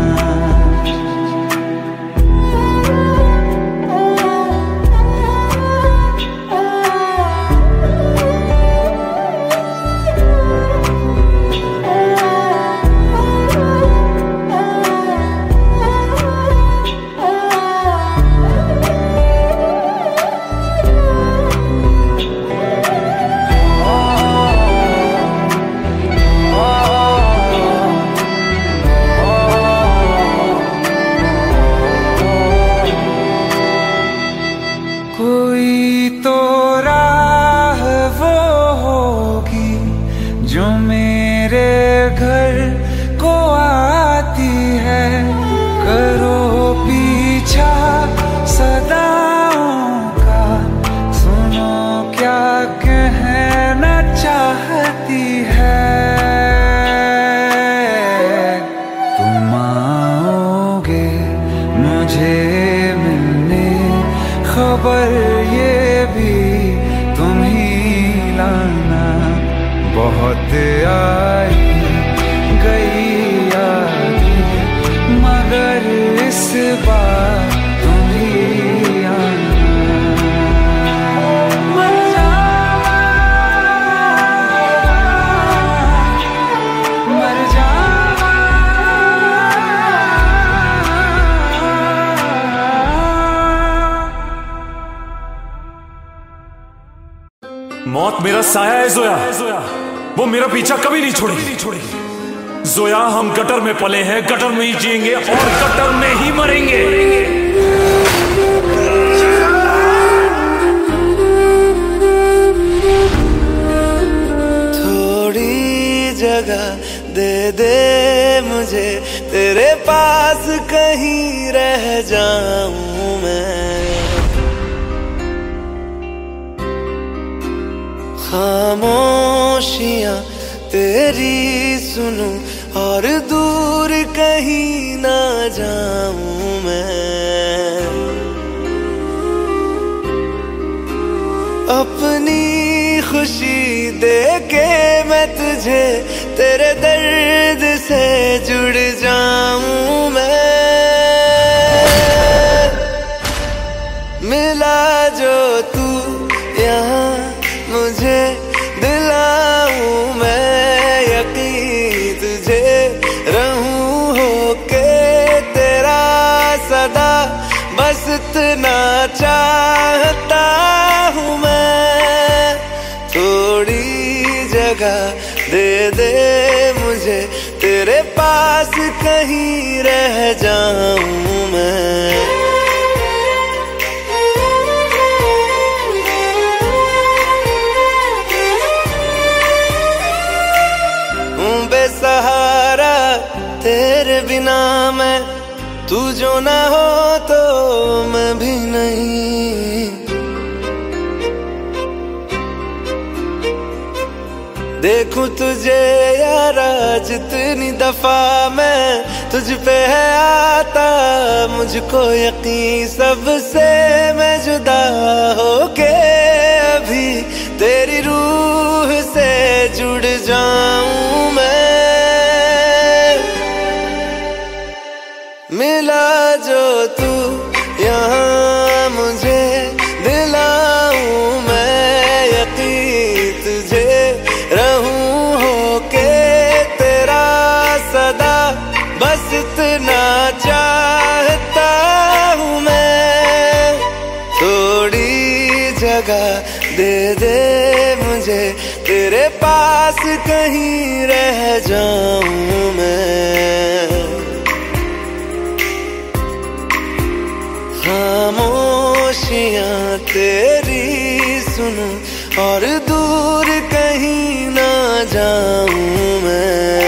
खबर ये भी तुम ही लाना। बहुत आई गई यादें मगर इस बार तुम ही आना। मर जावा मर जावा मौत मेरा साया है जोया, वो मेरा पीछा कभी नहीं छोड़ेगी। जोया हम गटर में पले हैं, गटर में ही जिएंगे और गटर में ही मरेंगे। थोड़ी जगह दे दे मुझे, तेरे पास कहीं रह जाऊं मैं। खामोशियां तेरी सुनूं और दूर कहीं ना जाऊं मैं। अपनी खुशी दे के मैं तुझे तेरे दर्द से जुड़ जाऊं मैं। मिला जो तू यहाँ मुझे दिलाऊं मैं यकीन, तुझे रहूं होके तेरा सदा, बस इतना चाहता हूँ मैं। थोड़ी जगह दे दे मुझे, तेरे पास कहीं रह जाऊं मैं। बिना मैं, तू जो ना हो तो मैं भी नहीं। देखूं तुझे यारा जितनी दफा मैं, तुझ पे है आता मुझको यकीन सबसे मैं जुदा होके अभी तेरी रूह से जुड़ जाऊं मैं। मिला जो तू यहाँ मुझे दिलाऊं मैं यकीन तुझे रहूं होके तेरा सदा, बस इतना चाहता हूँ मैं। थोड़ी जगह दे दे मुझे तेरे पास, कहीं रह जाऊं मैं। खामोशियाँ तेरी सुनूं और दूर कहीं ना जाऊं मैं।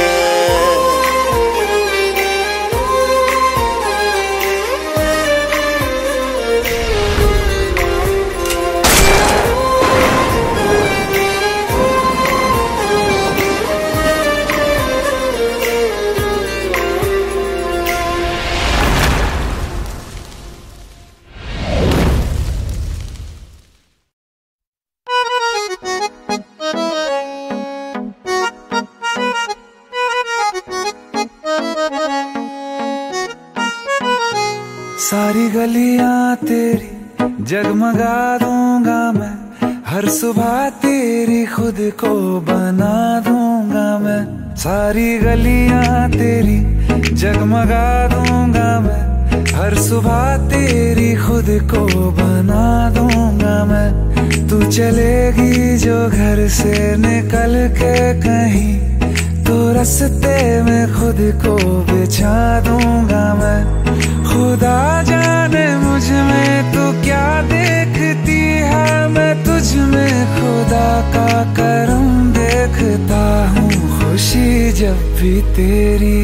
सारी गलियां तेरी जगमगा दूंगा मैं, हर सुबह तेरी खुद को बना दूंगा मैं। सारी गलियां तेरी जगमगा दूंगा मैं, हर सुबह तेरी खुद को बना दूंगा मैं। तू चलेगी जो घर से निकल के कहीं, तो रास्ते में खुद को बिछा दूंगा मैं। खुदा जाने मुझ में तू क्या देखती है, मैं तुझ में खुदा का करम देखता हूँ। खुशी जब भी तेरी,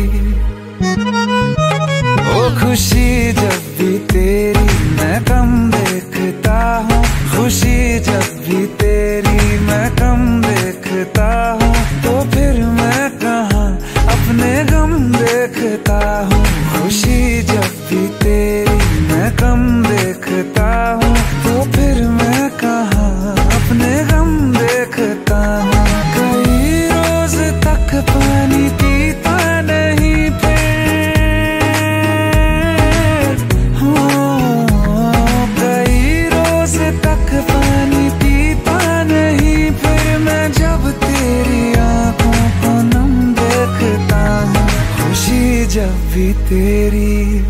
ओ खुशी जब भी तेरी मैं कम देखता हूँ। खुशी जब भी तेरी मैं कम देखता हूँ, तो फिर मैं कहाँ अपने गम देखता हूँ। खुशी जब भी तेरी मैं कम देखता हूँ, तो फिर मैं कहाँ अपने गम देखता हूँ। कई रोज तक पानी पीता नहीं फिर, हो कई रोज तक पानी पीता नहीं फिर, मैं जब तेरी आंखों को नम देखता हूँ। खुशी जब भी तेरी,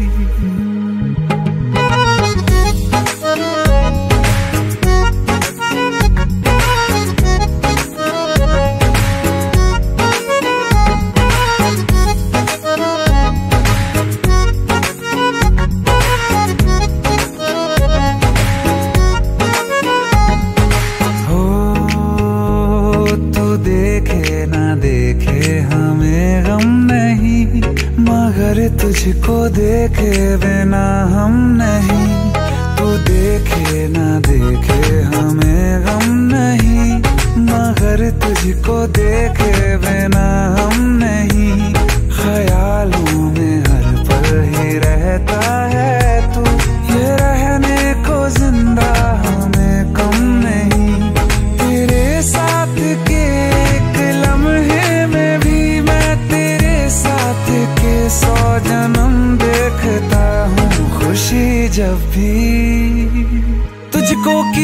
तुझको देखे बिना हम नहीं। तू देखे ना देखे हमें गम नहीं, मगर तुझको देखे बिना हम नहीं। ख्यालों में हर पल ही रहता है तू, ये रहने को जिंदा हमें कम नहीं। तेरे साथ के एक लम्हे में भी मैं तेरे साथ के सौ जन्म देखता हूँ। खुशी जब भी तुझको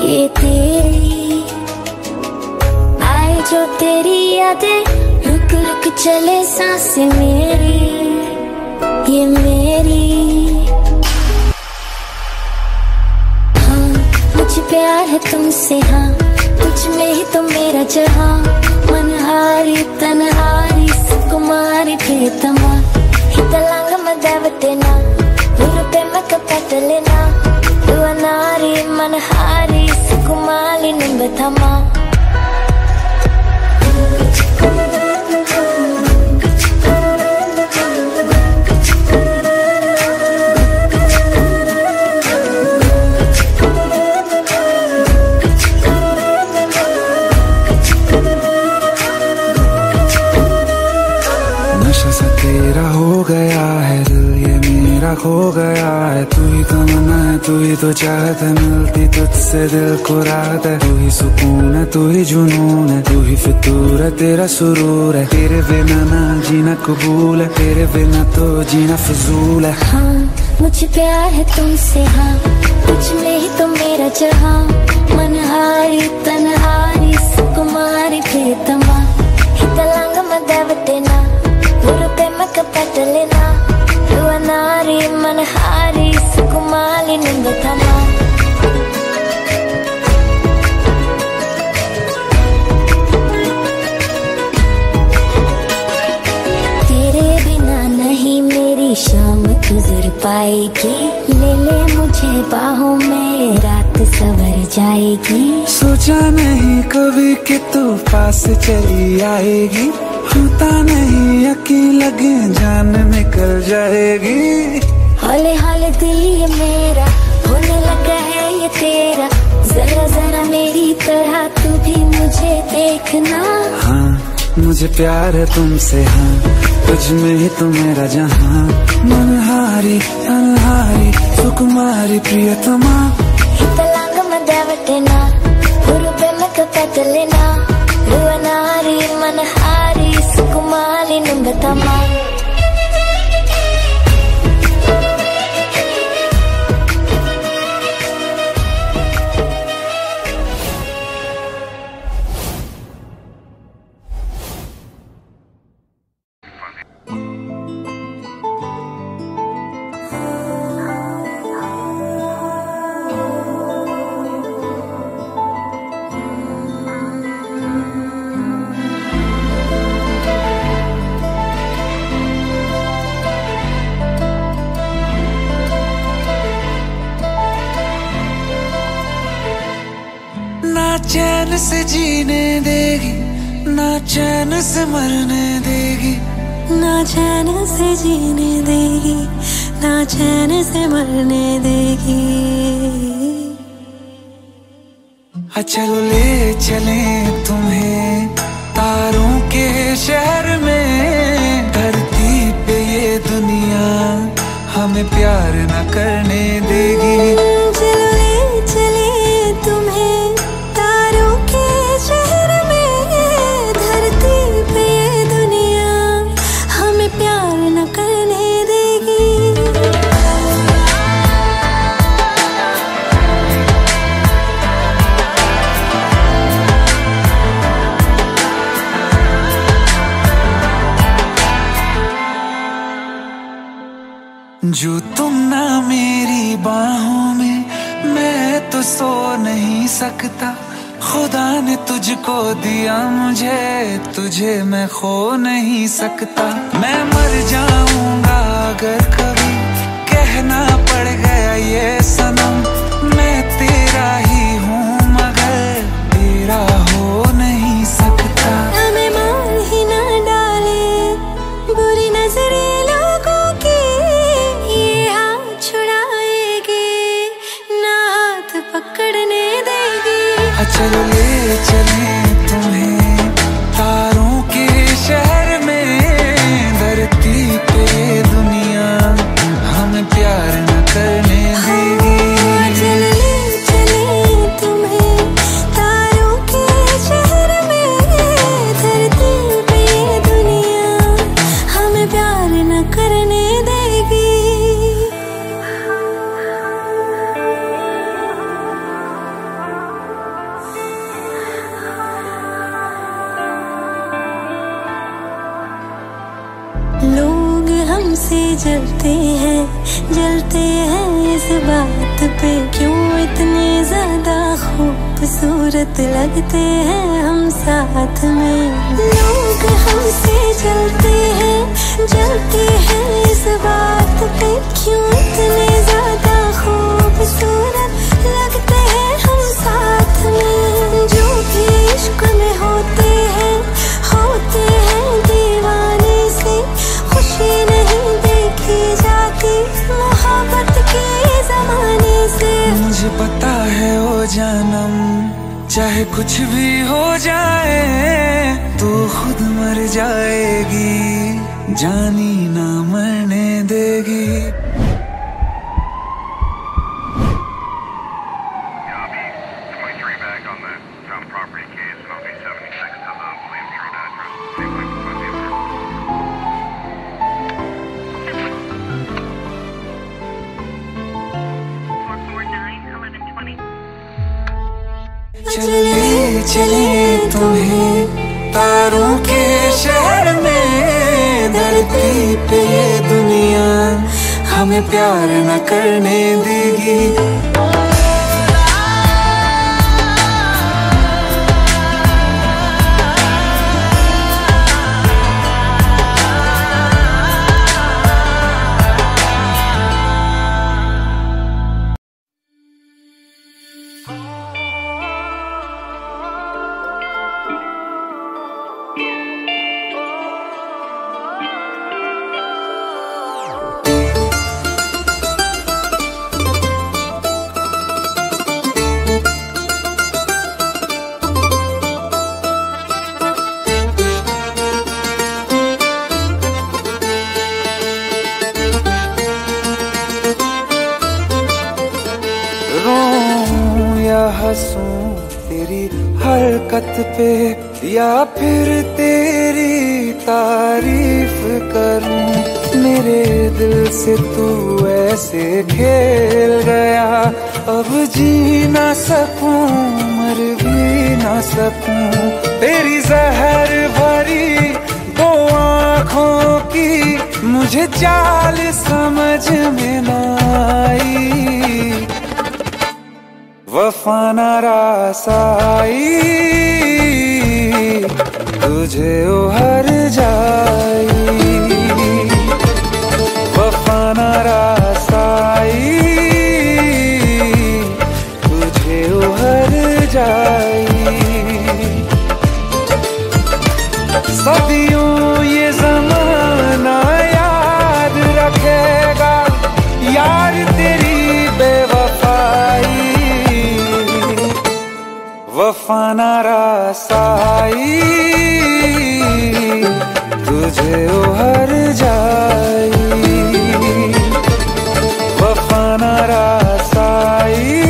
ये तेरी आए जो तेरी यादें, रुक रुक चले सांसें मेरी, ये मेरी। हाँ मुझे प्यार है तुमसे, हाँ तुझ में ही तो मेरा जहाँ, मनहारी तनहारी सुकुमारी प्रियतमा, हितलांग मदावतेना उरुपे मक पटलेना, दुआनारी मनहारी सुकुमारी निंबथमा। तेरा हो गया है दिल ये मेरा खो गया है, तू ही तमन्ना है तू ही तो चाहत है, मिलती तुझसे दिल को रात है, तू ही सुकून है तू ही जुनून है, तू ही फितूर है तेरा सुरूर है, तेरे बिना ना जीना कबूल है, तेरे बिना तो जीना फिजूल है। हाँ मुझे प्यार है तुमसे, हाँ तुझ में ही तो मेरा जहाँ, मनहारी तनहारी सुकुमारी प्रियतमा, हितलांग मदावतेना उरुपे मक पटलेना, दुआनारी मनहारी सुकुमारी निंबथमा। तेरे बिना नहीं मेरी शाम गुजर पाएगी, ले ले मुझे बाहों में रात सवर जाएगी। सोचा नहीं कभी कि तू पास चली आएगी, होता नहीं यकीन लगे जान निकल जाएगी। हौले हौले दिल ये मेरा होने लगा है ये तेरा, जरा जरा मेरी तरह तू भी मुझे देखना। हाँ मुझे प्यार है तुमसे, हाँ तुझ में ही तो मेरा जहाँ, मनहारी अनहारी सुकुमारी प्रियतमा, हितलांग मदावतेना उरुपे मक पटलेना, दुआनारी मनहारी सुकुमारी निंबथमा। चैन से जीने देगी ना चैन से मरने देगी, ना चैन से जीने देगी ना चैन से मरने देगी। चलो ले चले तुम्हें तारों के शहर में, धरती पे ये दुनिया हमें प्यार न करने देगी। चलो ले चले तुम्हें तारों के शहर में, धरती पे ये दुनिया हमें प्यार न करने देगी। जो तुम ना मेरी बाहों में, मैं तो सो नहीं सकता। खुदा ने तुझको दिया मुझे, तुझे मैं खो नहीं सकता। मैं मर जाऊंगा अगर कभी कहना पड़ गया ये सनम, मैं तेरा ही हूँ मगर तेरा हो नहीं सकता। हमें मार ही ना डाले बुरी नजरें लोगों की, ये हाथ छुड़ाएगी ना हाथ पकड़ने देगी। चलो ले चले तुम्हें तारों के शहर में, धरती पे दुनिया हमें प्यार न करने देगी। चलो ले चले तुम्हें तारों के शहर में, धरती पे दुनिया हमें प्यार न करने देगी। हमसे जलते हैं जलते हैं इस बात पे क्यों इतने ज्यादा खूबसूरत लगते हैं हम साथ में। लोग हमसे जलते हैं जलते हैं इस बात पे क्यों इतने ज्यादा खूबसूरत लगते हैं हम साथ में। जो भी इश्क में होते हैं होते हैं दीवाने से खुशी नहीं देखी जाती मोहब्बत के जमाने से। मुझे पता है ओ जानम चाहे कुछ भी हो जाए तू खुद मर जाएगी जानी ना मरने देगी। चले चले तुम्हें तारों के शहर में धरती पे ये दुनिया हमें प्यार न करने देगी। हंसूं तेरी हरकत पे या फिर तेरी तारीफ करूं मेरे दिल से तू ऐसे खेल गया अब जी ना सकूं मर भी ना सकूं। तेरी जहर भरी दो आँखों की मुझे चाल समझ में ना आई वफा ना रास आई तुझे उहर जाई वफा ना रास आई तुझे उहर जाई। सदियों ये ज़माना याद रखेगा यार तेरी बेवफाई वफा ना रास आई तुझे उहर जाई वफा ना रास आई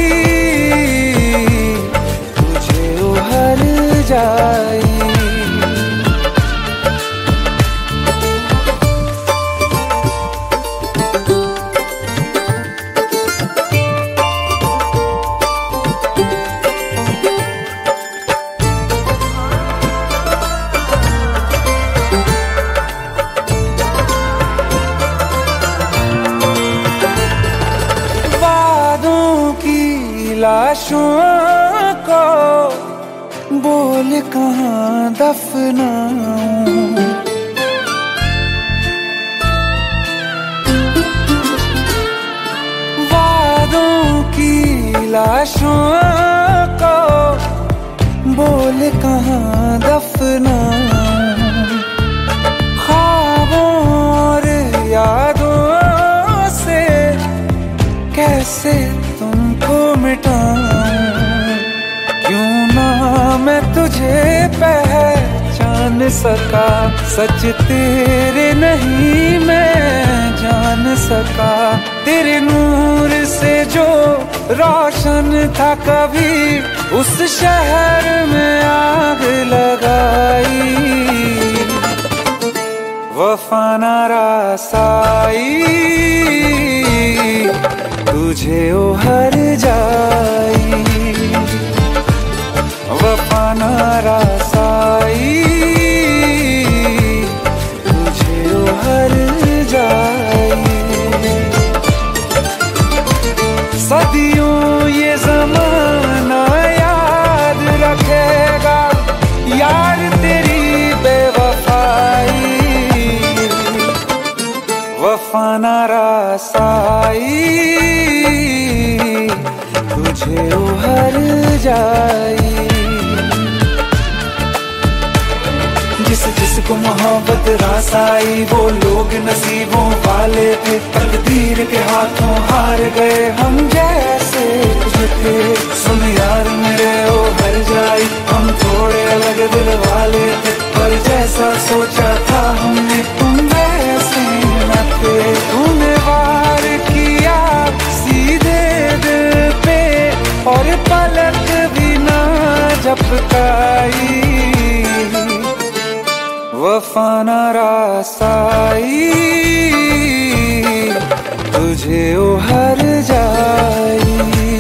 तुझे उहर जाई। लाशों को बोल कहाँ दफनाऊं वादों की लाशों को बोल कहाँ दफनाऊं ख्वाबों और यादों से कैसे तुमको मिटाऊं क्यों ना मैं तुझे पहचान सका सच तेरे नहीं मैं जान सका तेरे नूर से जो रोशन था कभी उस शहर में आग लगाई वफा ना रास आई तुझे उहर जाई वफा ना रास आई तुझे उहर जाई। वफा ना रसाई तुझे उभर जाई। जिस जिसको मोहब्बत रासाई वो लोग नसीबों वाले थे, तकदीर के हाथों हार गए हम जैसे थे। सुन यार मेरे ओ हर जाई, हम थोड़े अलग दिल वाले थे, पर जैसा सोचा था हमने तुम वैसे न थे। तूने वार किया सीधे दिल पे और पलक भी ना झपकाई, वफा ना रसाई तुझे उभर जाई,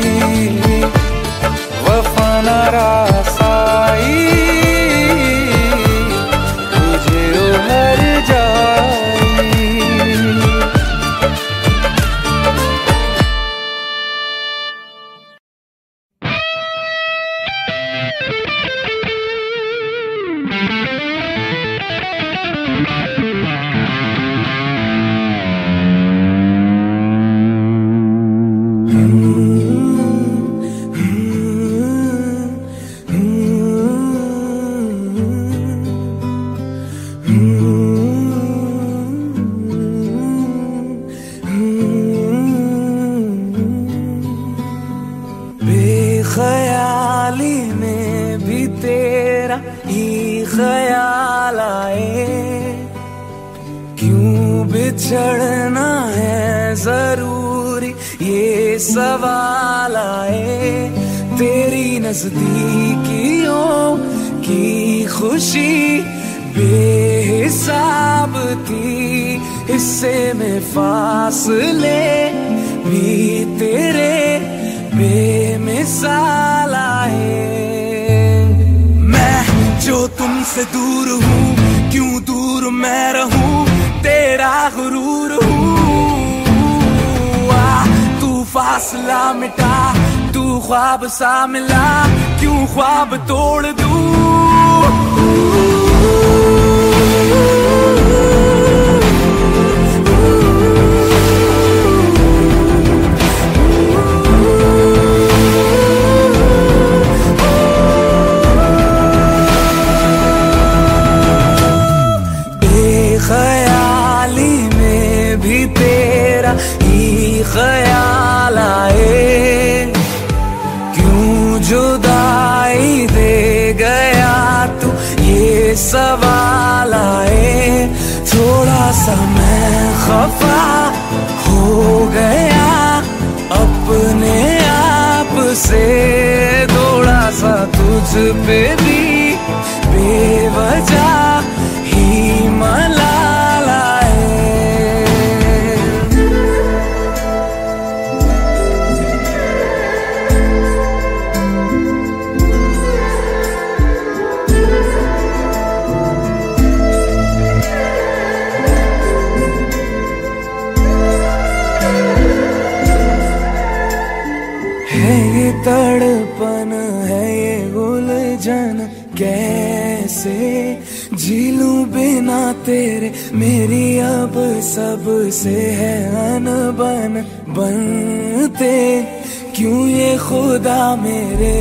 वफा ना रसाई तुझे उभर जाई। बेख्याली में भी तेरा ही ख्याल आए, क्यों बिछड़ना है जरूरी ये सवाल आए। तेरी नजदीकियों की खुशी बेहिसाब थी, हिस्से में फासले भी तेरे बेमिसाल आए। मैं जो तुमसे दूर हूँ, क्यों दूर मैं रहूं, तेरा गुरूर हूँ। आ तू फासला मिटा, तू ख्वाब सा मिला, क्यों ख्वाब तोड़ दूं। ख्याली में भी तेरा ही ख्याल आए, क्यों जुदाई दे गया तू ये सवाल आए। थोड़ा सा मैं खफा हो गया अपने आप से, थोड़ा सा तुझ पे भी बेवजह ही मलाल आए। है ये तड़पन, है ये उलझन, कैसे जीलूं बिना तेरे। मेरी अब सब से है अनबन, बनते क्यों ये खुदा मेरे।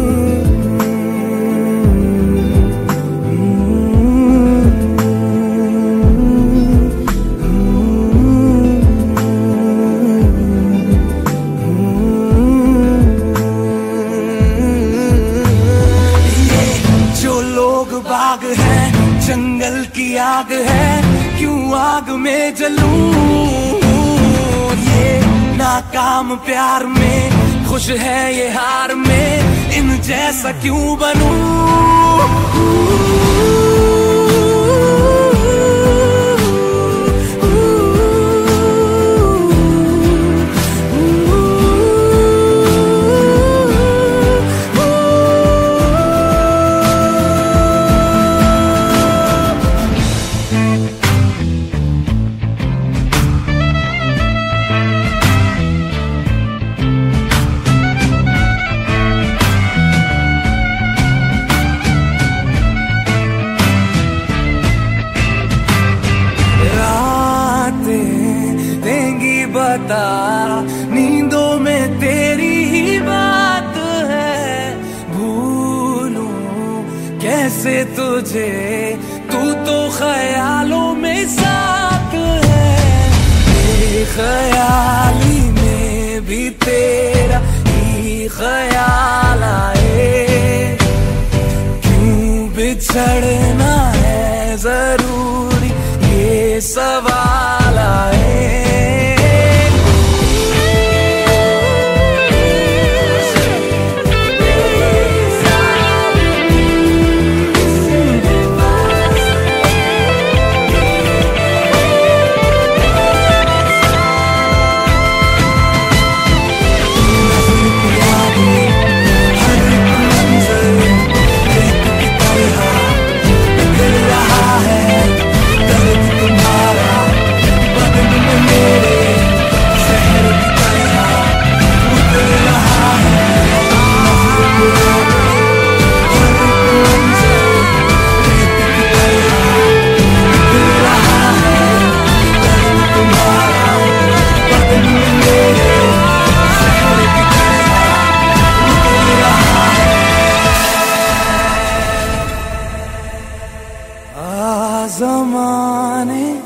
बाग है जंगल की आग है, क्यों आग में जलूं। ये नाकाम प्यार में खुश है ये हार में, इन जैसा क्यों बनूं। कैसे तुझे, तू तो ख्यालों में साथ है, बेख्याली में भी तेरा ही ख्याल आए। क्यों बिछड़ना है जरूरी, ये सवाल आए। ज़माने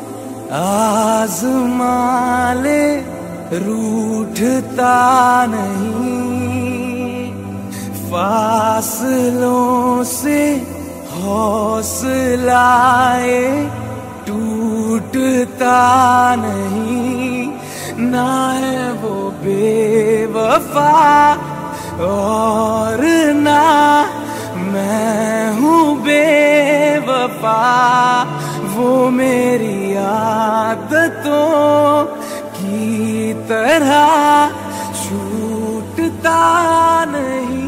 आज़मा ले, रूठता नहीं, फासलों से हौसलाए टूटता नहीं। ना है वो बेवफा और ना मैं हूँ बेवफा, वो मेरी आदतों की तरह छूटता नहीं।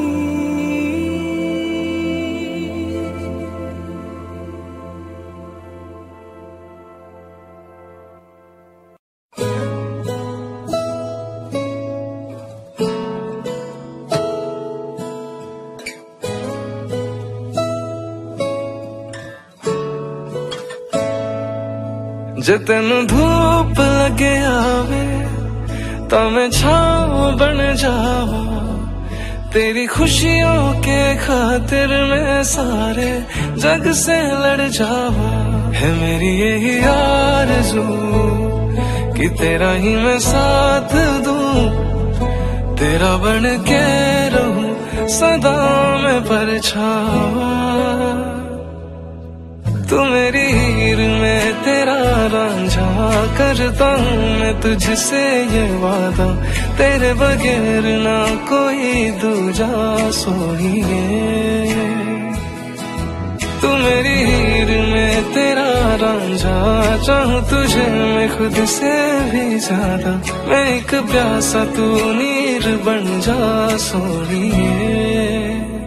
जे तेन धूप लगे आवे तो मैं छाँव बन जावा, तेरी खुशियों के खातिर मैं सारे जग से लड़ जावा। है मेरी यही आरज़ू कि तेरा ही मैं साथ दूं, तेरा बन के रहूं सदा मैं परछावा। तू मेरी हीर में तेरा रांझा, करता हूँ मैं तुझसे ये वादा, तेरे बगैर ना कोई दूजा सोइए। तू मेरी हीर में तेरा रांझा, चाहूँ तुझे मैं खुद से भी ज्यादा, मैं एक प्यासा तू नीर बन जा सोइए।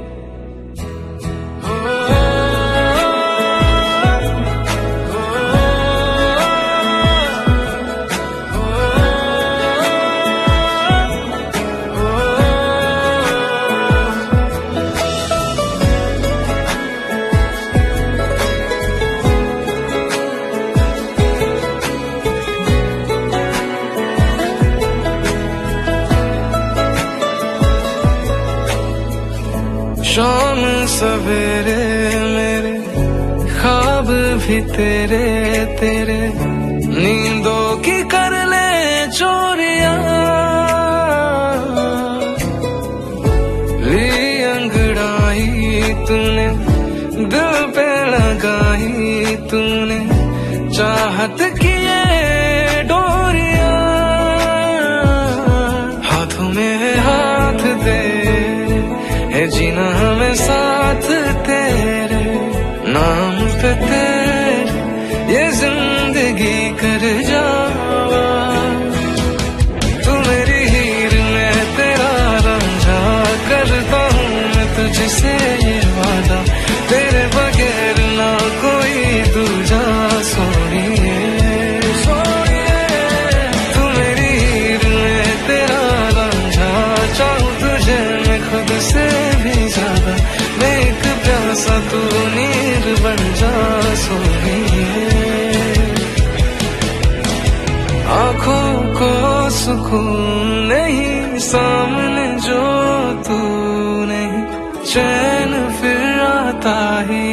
शाम सवेरे मेरे ख्वाब भी तेरे तेरे, नींदों की कर ले चोरियां, ली अंगड़ाई तूने दिल पे लगाई तूने, चाहत की ये डोरियां, हाथों में हाथ दे है जीना हमें साथ तेरे, नाम पे तेरे ये जिंदगी कर जावा। तू मेरी हीर में तेरा रांझा, करता हूँ मैं तुझसे ये वादा, तेरे बगैर ना कोई दूजा सोइए। तू मेरी हीर में तेरा रांझा, चाहूँ तुझे मैं खुद से भी ज्यादा, मैं एक प्यासा तू नीर बन जा सोइए। आँखों को सुकून नहीं सामने जो तू नहीं, चैन होता ही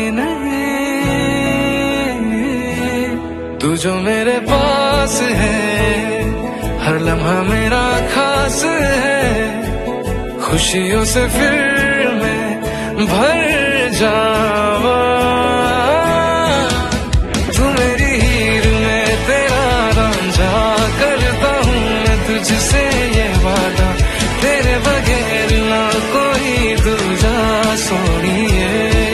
नहीं। तू जो मेरे पास है, हर लम्हा मेरा खास है, खुशियों से फिर मैं भर जावा। तू मेरी हीर में तेरा रांझा, करता हूँ मैं तुझसे ये वादा, तेरे बगैर ना कोई दूजा सोनिए।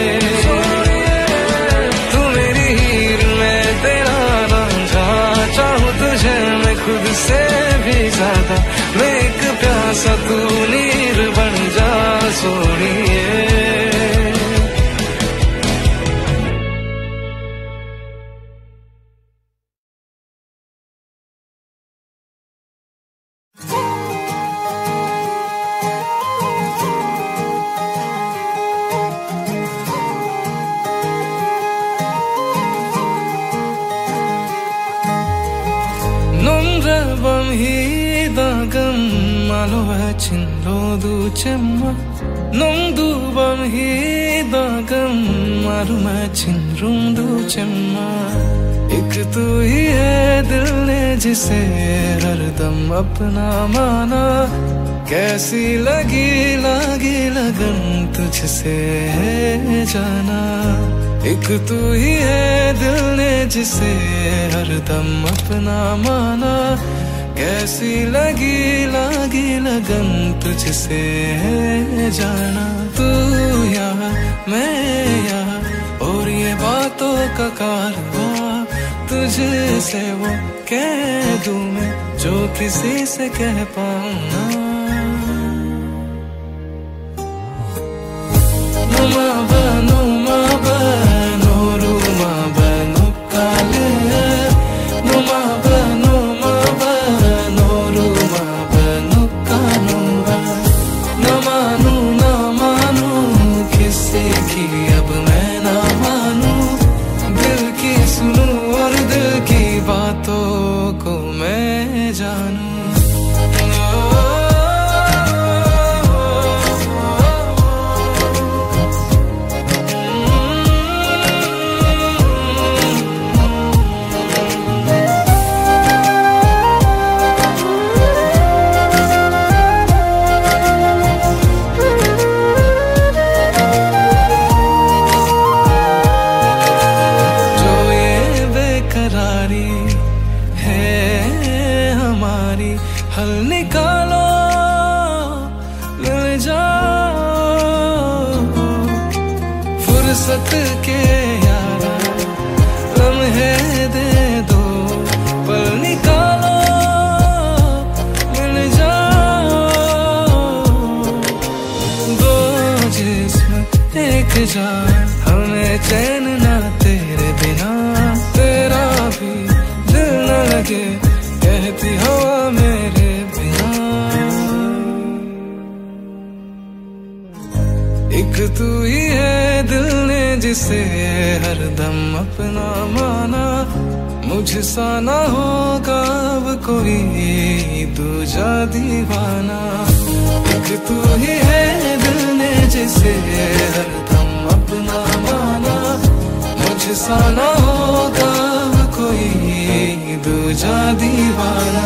तू मेरी हीर में तेरा रांझा, चाहूँ तुझे मैं खुद से भी ज्यादा, मैं एक प्यासा तू नीर बन जा सोनिए। Bam hida gam malo chin lo du chemma nong du bam hida gam maru ma chin rum du chemma ek tu hi hai dil ne jise हरदम अपना माना कैसी लगी लगी लगन तुझसे है जाना एक तू ही है दिल ने जिसे हरदम अपना माना कैसी लगी लगी लगन तुझसे है जाना तू यहाँ मैं यहाँ और ये बातों का कारवां तुझसे वो कह दूं मैं जो किसी से कह पाऊं ना नुमा बनो मा बनो रूमा बनो काले नुमा बनो मा बनो रूमा बनो कानूंगा न मानू न मानू किसी की अब मैं ना मानू दिल की सुनू और दिल की बातों को मैं जानू हल निकालो मिल जाओ फुर्सत के यारा लम्हे दे दो पल निकालो मिल जाओ दो जिस्म एक जान हमें चैन ना तेरे बिना तेरा भी दिल न लगे कहती हवा मेरे बिना एक तू ही है दिल ने जिसे हरदम अपना माना मुझसा ना होगा अब कोई दूजा दीवाना एक तू ही है दिल ने जिसे हरदम अपना माना मुझसा ना होगा अब कोई दूजा दीवाना